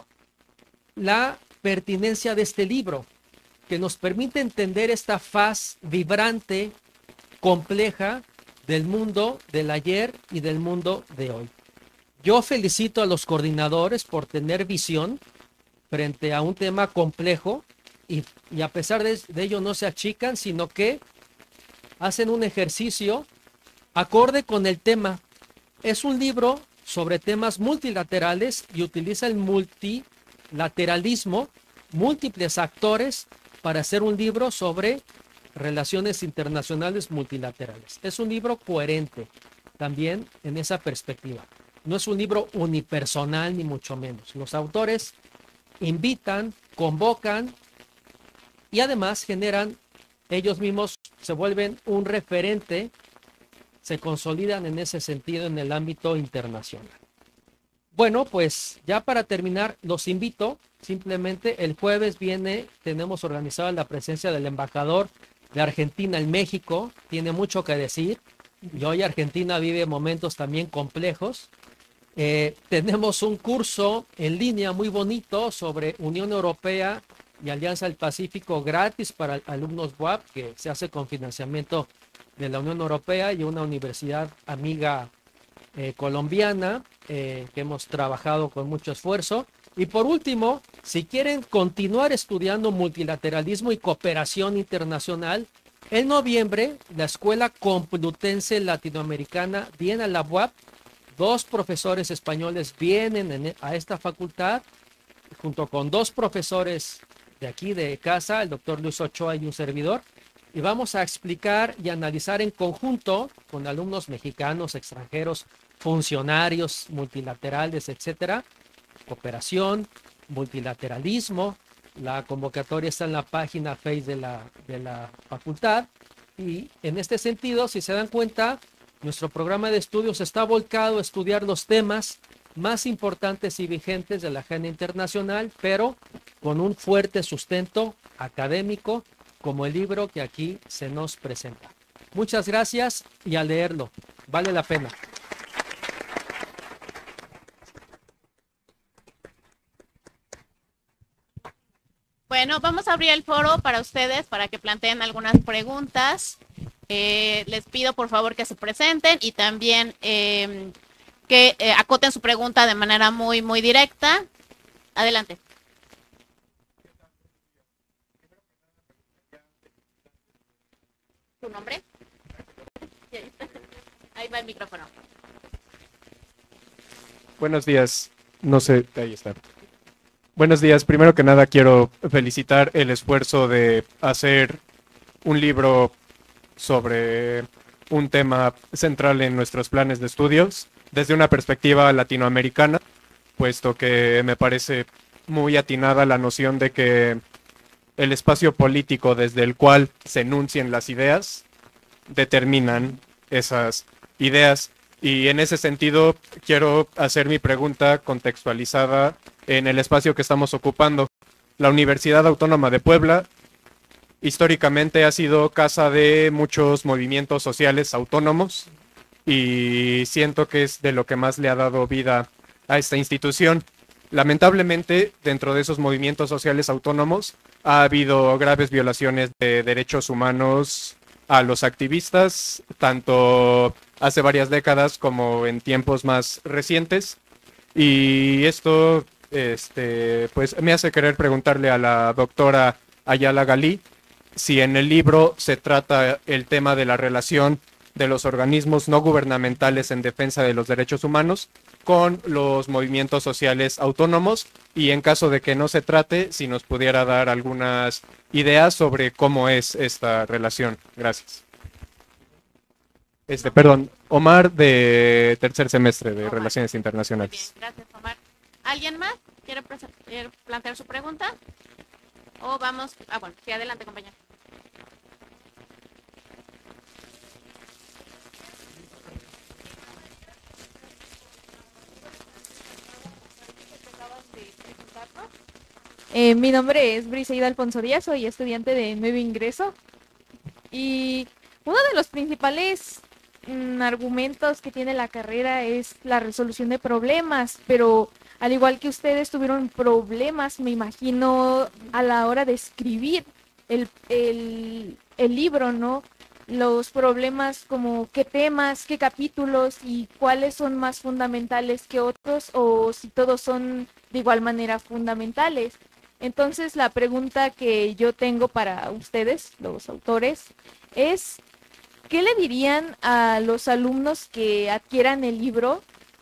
[SPEAKER 7] la pertinencia de este libro, que nos permite entender esta faz vibrante, compleja del mundo del ayer y del mundo de hoy. Yo felicito a los coordinadores por tener visión frente a un tema complejo y, y a pesar de, de ello no se achican, sino que hacen un ejercicio acorde con el tema. Es un libro sobre temas multilaterales y utiliza el multilateralismo, múltiples actores, para hacer un libro sobre relaciones internacionales multilaterales. Es un libro coherente también en esa perspectiva. No es un libro unipersonal ni mucho menos. Los autores invitan, convocan y además generan, ellos mismos se vuelven un referente, se consolidan en ese sentido en el ámbito internacional. Bueno, pues ya para terminar, los invito, simplemente el jueves viene, tenemos organizada la presencia del embajador de Argentina en México, tiene mucho que decir, y hoy Argentina vive momentos también complejos. Eh, tenemos un curso en línea muy bonito sobre Unión Europea y Alianza del Pacífico gratis para alumnos W A P, que se hace con financiamiento de la Unión Europea y una universidad amiga eh, colombiana, eh, que hemos trabajado con mucho esfuerzo. Y por último, si quieren continuar estudiando multilateralismo y cooperación internacional, en noviembre la Escuela Complutense Latinoamericana viene a la U A P. Dos profesores españoles vienen en, a esta facultad, junto con dos profesores de aquí de casa, el doctor Luis Ochoa y un servidor, y vamos a explicar y analizar en conjunto con alumnos mexicanos, extranjeros, funcionarios multilaterales, etcétera, cooperación, multilateralismo. La convocatoria está en la página Face de la, de la facultad y en este sentido, si se dan cuenta, nuestro programa de estudios está volcado a estudiar los temas más importantes y vigentes de la agenda internacional, pero con un fuerte sustento académico, como el libro que aquí se nos presenta. Muchas gracias y a leerlo. Vale la pena.
[SPEAKER 2] Bueno, vamos a abrir el foro para ustedes, para que planteen algunas preguntas. Eh, les pido por favor que se presenten y también eh, que eh, acoten su pregunta de manera muy, muy directa. Adelante. tu nombre. Ahí va el micrófono.
[SPEAKER 8] Buenos días. No sé, ahí está. Buenos días. Primero que nada quiero felicitar el esfuerzo de hacer un libro sobre un tema central en nuestros planes de estudios desde una perspectiva latinoamericana, puesto que me parece muy atinada la noción de que el espacio político desde el cual se enuncien las ideas determinan esas ideas. Y en ese sentido quiero hacer mi pregunta contextualizada en el espacio que estamos ocupando. La Universidad Autónoma de Puebla históricamente ha sido casa de muchos movimientos sociales autónomos y siento que es de lo que más le ha dado vida a esta institución. Lamentablemente, dentro de esos movimientos sociales autónomos ha habido graves violaciones de derechos humanos a los activistas, tanto hace varias décadas como en tiempos más recientes. Y esto este, pues, me hace querer preguntarle a la doctora Ayala Galí si en el libro se trata el tema de la relación de los organismos no gubernamentales en defensa de los derechos humanos con los movimientos sociales autónomos, y en caso de que no se trate, si nos pudiera dar algunas ideas sobre cómo es esta relación. Gracias. Este, perdón, Omar, de tercer semestre de
[SPEAKER 2] Omar.
[SPEAKER 8] Relaciones Internacionales.
[SPEAKER 2] Muy bien, gracias, Omar. ¿Alguien más quiere, quiere plantear su pregunta? O vamos, ah bueno, sí, adelante, compañero.
[SPEAKER 9] Eh, mi nombre es Briseida Alfonso Díaz, soy estudiante de nuevo ingreso y uno de los principales mm, argumentos que tiene la carrera es la resolución de problemas, pero al igual que ustedes tuvieron problemas, me imagino, a la hora de escribir el, el, el libro, ¿no? Los problemas como qué temas, qué capítulos y cuáles son más fundamentales que otros, o si todos son de igual manera fundamentales. Entonces, la pregunta que yo tengo para ustedes, los autores, es ¿qué le dirían a los alumnos que adquieran el libro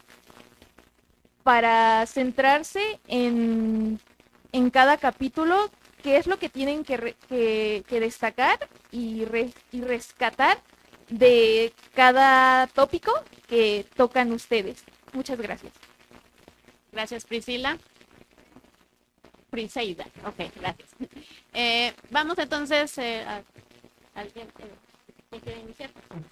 [SPEAKER 9] para centrarse en, en cada capítulo? ¿Qué es lo que tienen que, re, que, que destacar y, re, y rescatar de cada tópico que tocan ustedes? Muchas gracias.
[SPEAKER 2] Gracias, Priscila. Briseida, ok, gracias. Eh, vamos entonces eh, a alguien eh, que quiere iniciar.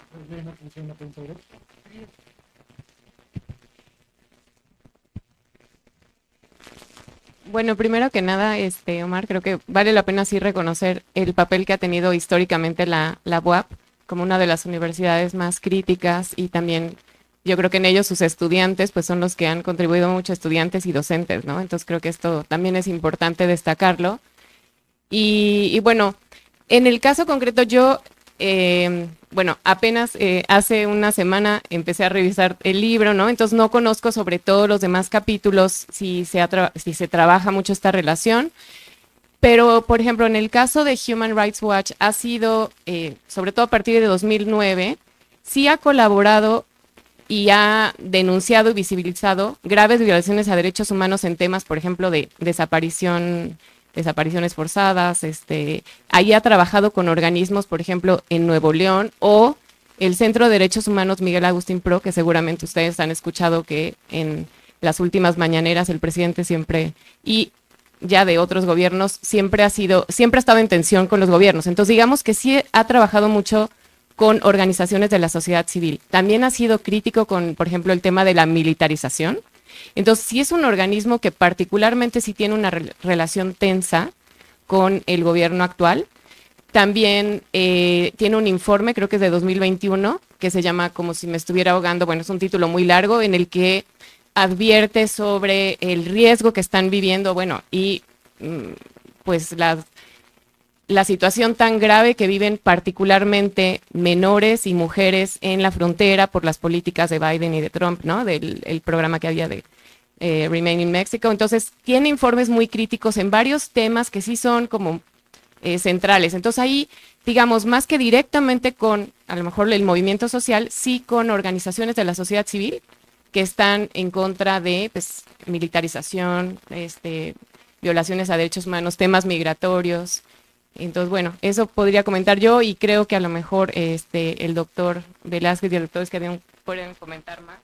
[SPEAKER 5] Bueno, primero que nada, este, Omar, creo que vale la pena sí reconocer el papel que ha tenido históricamente la, la U A P como una de las universidades más críticas, y también yo creo que en ellos sus estudiantes pues son los que han contribuido mucho, estudiantes y docentes, ¿no? Entonces creo que esto también es importante destacarlo. Y, y bueno, en el caso concreto yo, eh, bueno, apenas eh, hace una semana empecé a revisar el libro, ¿no? Entonces no conozco sobre todos los demás capítulos si se, ha si se trabaja mucho esta relación. Pero, por ejemplo, en el caso de Human Rights Watch ha sido, eh, sobre todo a partir de dos mil nueve, sí ha colaborado y ha denunciado y visibilizado graves violaciones a derechos humanos en temas, por ejemplo, de desaparición, desapariciones forzadas. Este, ahí ha trabajado con organismos, por ejemplo, en Nuevo León, o el Centro de Derechos Humanos Miguel Agustín Pro, que seguramente ustedes han escuchado que en las últimas mañaneras el presidente siempre, y ya de otros gobiernos, siempre ha sido, siempre ha estado en tensión con los gobiernos. Entonces, digamos que sí ha trabajado mucho con organizaciones de la sociedad civil. También ha sido crítico con, por ejemplo, el tema de la militarización. Entonces, sí es un organismo que particularmente sí tiene una re relación tensa con el gobierno actual. También eh, tiene un informe, creo que es de dos mil veintiuno, que se llama Como si me estuviera ahogando. Bueno, es un título muy largo en el que advierte sobre el riesgo que están viviendo, bueno, y pues las la situación tan grave que viven particularmente menores y mujeres en la frontera por las políticas de Biden y de Trump, ¿no? Del el programa que había de eh, Remain in Mexico. Entonces, tiene informes muy críticos en varios temas que sí son como eh, centrales. Entonces, ahí digamos, más que directamente con, a lo mejor, el movimiento social, sí con organizaciones de la sociedad civil que están en contra de pues, militarización, este, violaciones a derechos humanos, temas migratorios. Entonces, bueno, eso podría comentar yo y creo que a lo mejor este, el doctor Velázquez y el doctor Escandón pueden comentar más.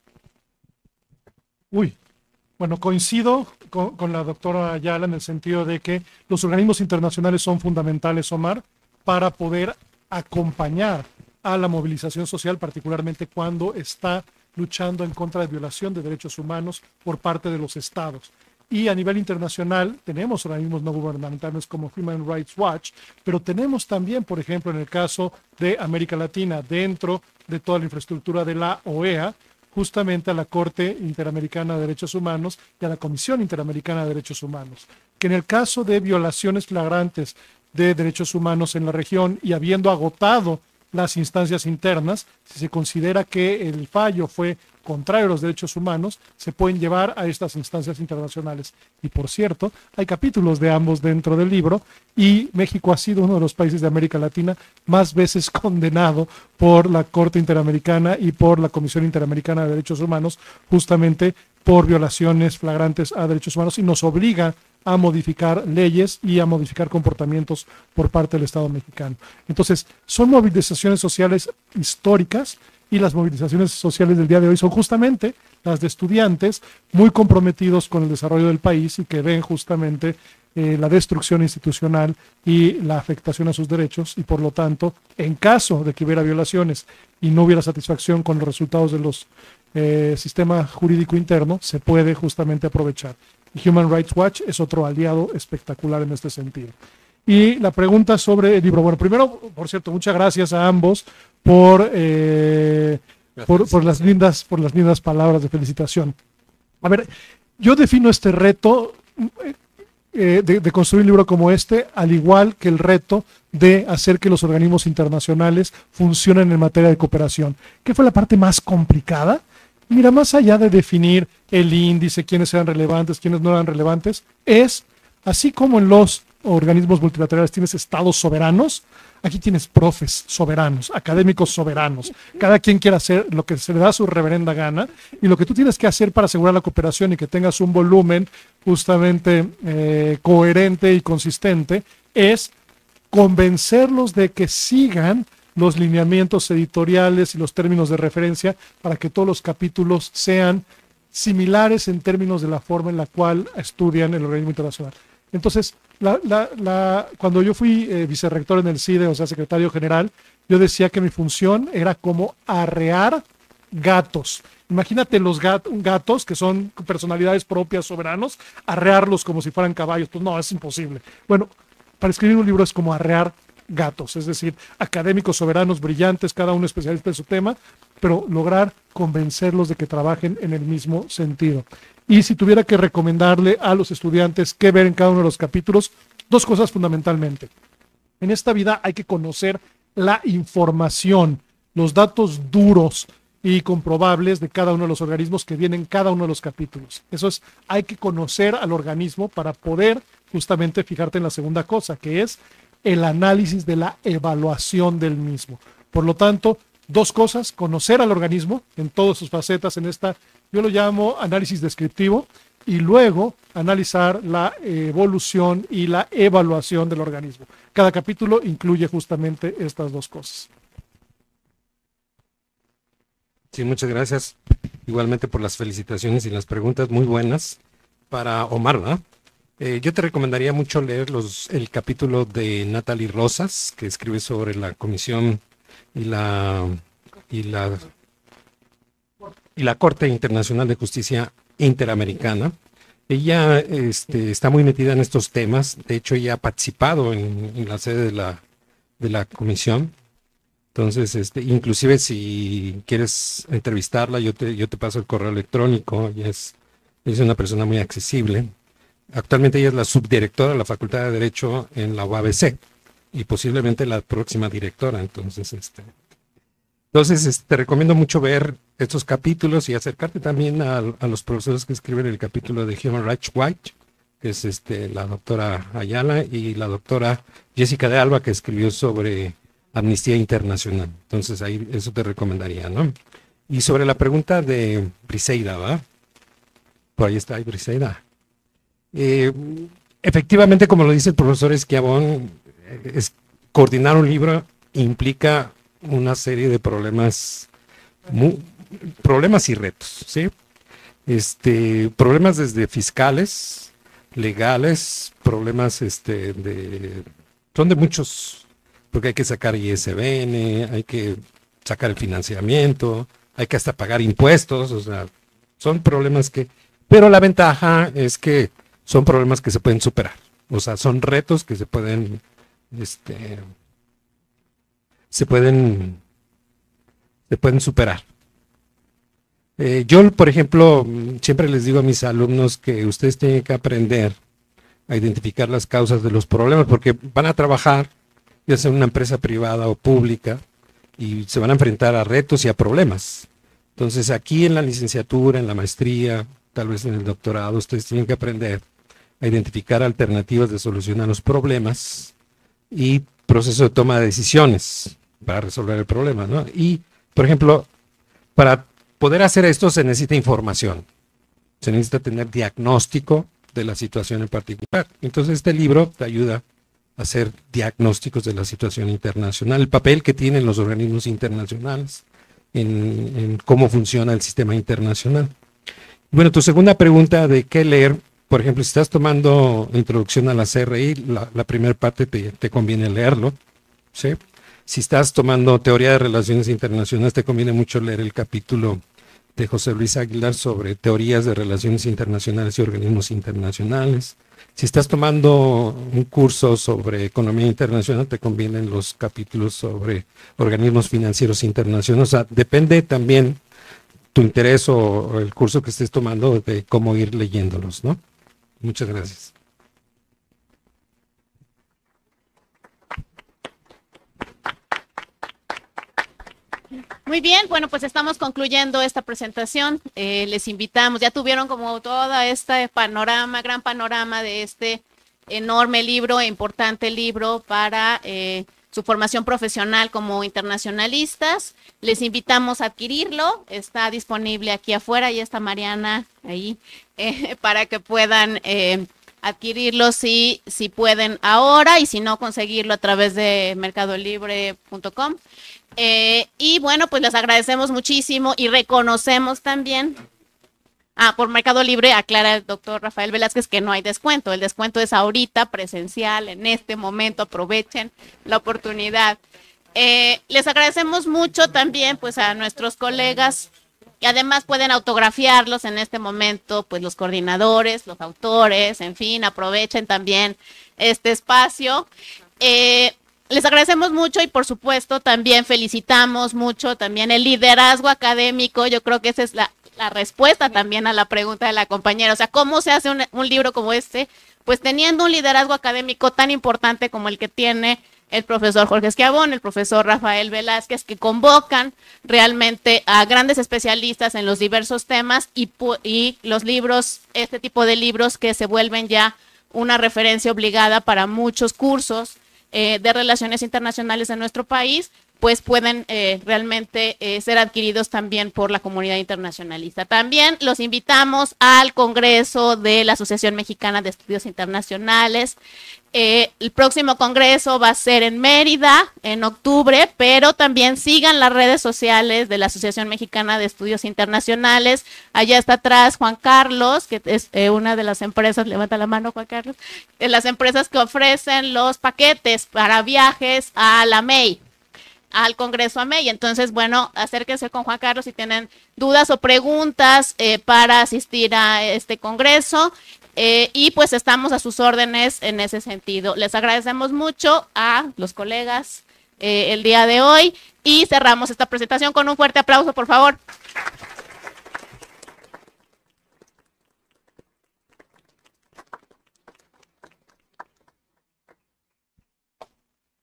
[SPEAKER 3] Uy, bueno, coincido con, con la doctora Ayala en el sentido de que los organismos internacionales son fundamentales, Omar, para poder acompañar a la movilización social, particularmente cuando está luchando en contra de violación de derechos humanos por parte de los estados. Y a nivel internacional tenemos organismos no gubernamentales como Human Rights Watch, pero tenemos también, por ejemplo, en el caso de América Latina, dentro de toda la infraestructura de la O E A, justamente a la Corte Interamericana de Derechos Humanos y a la Comisión Interamericana de Derechos Humanos, que en el caso de violaciones flagrantes de derechos humanos en la región y habiendo agotado las instancias internas, si se considera que el fallo fue contrario a los derechos humanos, se pueden llevar a estas instancias internacionales. Y por cierto, hay capítulos de ambos dentro del libro y México ha sido uno de los países de América Latina más veces condenado por la Corte Interamericana y por la Comisión Interamericana de Derechos Humanos, justamente por violaciones flagrantes a derechos humanos, y nos obliga a modificar leyes y a modificar comportamientos por parte del Estado mexicano. Entonces, son movilizaciones sociales históricas y las movilizaciones sociales del día de hoy son justamente las de estudiantes muy comprometidos con el desarrollo del país y que ven justamente eh, la destrucción institucional y la afectación a sus derechos y por lo tanto, en caso de que hubiera violaciones y no hubiera satisfacción con los resultados de los eh, sistema jurídico interno, se puede justamente aprovechar. Human Rights Watch es otro aliado espectacular en este sentido. Y la pregunta sobre el libro. Bueno, primero, por cierto, muchas gracias a ambos por, eh, por, por, las lindas, por las lindas palabras de felicitación. A ver, yo defino este reto eh, de, de construir un libro como este, al igual que el reto de hacer que los organismos internacionales funcionen en materia de cooperación. ¿Qué fue la parte más complicada? Mira, más allá de definir el índice, quiénes eran relevantes, quiénes no eran relevantes, es, así como en los organismos multilaterales tienes estados soberanos, aquí tienes profes soberanos, académicos soberanos. Cada quien quiere hacer lo que se le da su reverenda gana, y lo que tú tienes que hacer para asegurar la cooperación y que tengas un volumen justamente eh, coherente y consistente es convencerlos de que sigan los lineamientos editoriales y los términos de referencia para que todos los capítulos sean similares en términos de la forma en la cual estudian el organismo internacional. Entonces, la, la, la, cuando yo fui eh, vicerrector en el C I D E, o sea, secretario general, yo decía que mi función era como arrear gatos. Imagínate los gat, gatos, que son personalidades propias, soberanos, arrearlos como si fueran caballos. Pues no, es imposible. Bueno, para escribir un libro es como arrear gatos, es decir, académicos soberanos, brillantes, cada uno especialista en su tema, pero lograr convencerlos de que trabajen en el mismo sentido. Y si tuviera que recomendarle a los estudiantes qué ver en cada uno de los capítulos, dos cosas fundamentalmente. En esta vida hay que conocer la información, los datos duros y comprobables de cada uno de los organismos que vienen en cada uno de los capítulos. Eso es, hay que conocer al organismo para poder justamente fijarte en la segunda cosa, que es el análisis de la evaluación del mismo. Por lo tanto, dos cosas: conocer al organismo en todas sus facetas, en esta, yo lo llamo análisis descriptivo, y luego analizar la evolución y la evaluación del organismo. Cada capítulo incluye justamente estas dos cosas.
[SPEAKER 4] Sí, muchas gracias. Igualmente por las felicitaciones y las preguntas muy buenas para Omar, ¿no? Eh, yo te recomendaría mucho leer los, el capítulo de Natalie Rosas, que escribe sobre la Comisión y la, y la, y la Corte Internacional de Justicia Interamericana. Ella este, está muy metida en estos temas. De hecho, ella ha participado en, en la sede de la, de la comisión. Entonces, este, inclusive si quieres entrevistarla, yo te, yo te paso el correo electrónico. Ella es, es una persona muy accesible. Actualmente ella es la subdirectora de la Facultad de Derecho en la U A B C y posiblemente la próxima directora. Entonces, este, entonces este, te recomiendo mucho ver estos capítulos y acercarte también a, a los profesores que escriben el capítulo de Human Rights Watch, que es este, la doctora Ayala, y la doctora Jessica de Alba, que escribió sobre Amnistía Internacional. Entonces ahí eso te recomendaría, ¿no? Y sobre la pregunta de Briseida, ¿va? Por ahí está ahí Briseida. Eh, efectivamente, como lo dice el profesor Esquiabón, es, coordinar un libro implica una serie de problemas, muy, problemas y retos, ¿sí? Este, problemas desde fiscales, legales, problemas este, de, son de muchos, porque hay que sacar I S B N, hay que sacar el financiamiento, hay que hasta pagar impuestos, o sea, son problemas que, pero la ventaja es que son problemas que se pueden superar, o sea, son retos que se pueden, este, se pueden, se pueden superar. Eh, yo, por ejemplo, siempre les digo a mis alumnos que ustedes tienen que aprender a identificar las causas de los problemas, porque van a trabajar, ya sea en una empresa privada o pública, y se van a enfrentar a retos y a problemas. Entonces, aquí en la licenciatura, en la maestría, tal vez en el doctorado, ustedes tienen que aprender a identificar alternativas de solución a los problemas y proceso de toma de decisiones para resolver el problema, ¿no? Y, por ejemplo, para poder hacer esto se necesita información, se necesita tener diagnóstico de la situación en particular. Entonces este libro te ayuda a hacer diagnósticos de la situación internacional, el papel que tienen los organismos internacionales en, en cómo funciona el sistema internacional. Bueno, tu segunda pregunta de qué leer, por ejemplo, si estás tomando introducción a la C R I, la, la primera parte te, te conviene leerlo, ¿sí? Si estás tomando teoría de relaciones internacionales, te conviene mucho leer el capítulo de José Luis Aguilar sobre teorías de relaciones internacionales y organismos internacionales. Si estás tomando un curso sobre economía internacional, te convienen los capítulos sobre organismos financieros internacionales. O sea, depende también tu interés o el curso que estés tomando de cómo ir leyéndolos, ¿no? Muchas gracias.
[SPEAKER 2] Muy bien, bueno, pues estamos concluyendo esta presentación. Eh, les invitamos, ya tuvieron como todo este panorama, gran panorama de este enorme libro, importante libro para eh, su formación profesional como internacionalistas. Les invitamos a adquirirlo, está disponible aquí afuera, y está Mariana ahí, eh, para que puedan eh, adquirirlo si, si pueden ahora, y si no, conseguirlo a través de mercado libre punto com. Eh, y bueno, pues les agradecemos muchísimo y reconocemos también, ah, por Mercado Libre, aclara el doctor Rafael Velázquez que no hay descuento, el descuento es ahorita, presencial, en este momento, aprovechen la oportunidad. Eh, les agradecemos mucho también pues a nuestros colegas, y además pueden autografiarlos en este momento, pues los coordinadores, los autores, en fin, aprovechen también este espacio. Eh, Les agradecemos mucho y por supuesto también felicitamos mucho también el liderazgo académico. Yo creo que esa es la, la respuesta también a la pregunta de la compañera. O sea, ¿cómo se hace un, un libro como este? Pues teniendo un liderazgo académico tan importante como el que tiene el profesor Jorge Esquiabón, el profesor Rafael Velázquez, que convocan realmente a grandes especialistas en los diversos temas y, y los libros, este tipo de libros que se vuelven ya una referencia obligada para muchos cursos Eh, de relaciones internacionales en nuestro país, pues pueden eh, realmente eh, ser adquiridos también por la comunidad internacionalista. También los invitamos al Congreso de la Asociación Mexicana de Estudios Internacionales. Eh, el próximo congreso va a ser en Mérida en octubre, pero también sigan las redes sociales de la Asociación Mexicana de Estudios Internacionales. Allá está atrás Juan Carlos, que es eh, una de las empresas, levanta la mano Juan Carlos, de las empresas que ofrecen los paquetes para viajes a la M E I, al Congreso A M E I. Entonces, bueno, acérquense con Juan Carlos si tienen dudas o preguntas eh, para asistir a este congreso. Eh, y pues estamos a sus órdenes en ese sentido. Les agradecemos mucho a los colegas eh, el día de hoy y cerramos esta presentación con un fuerte aplauso, por favor.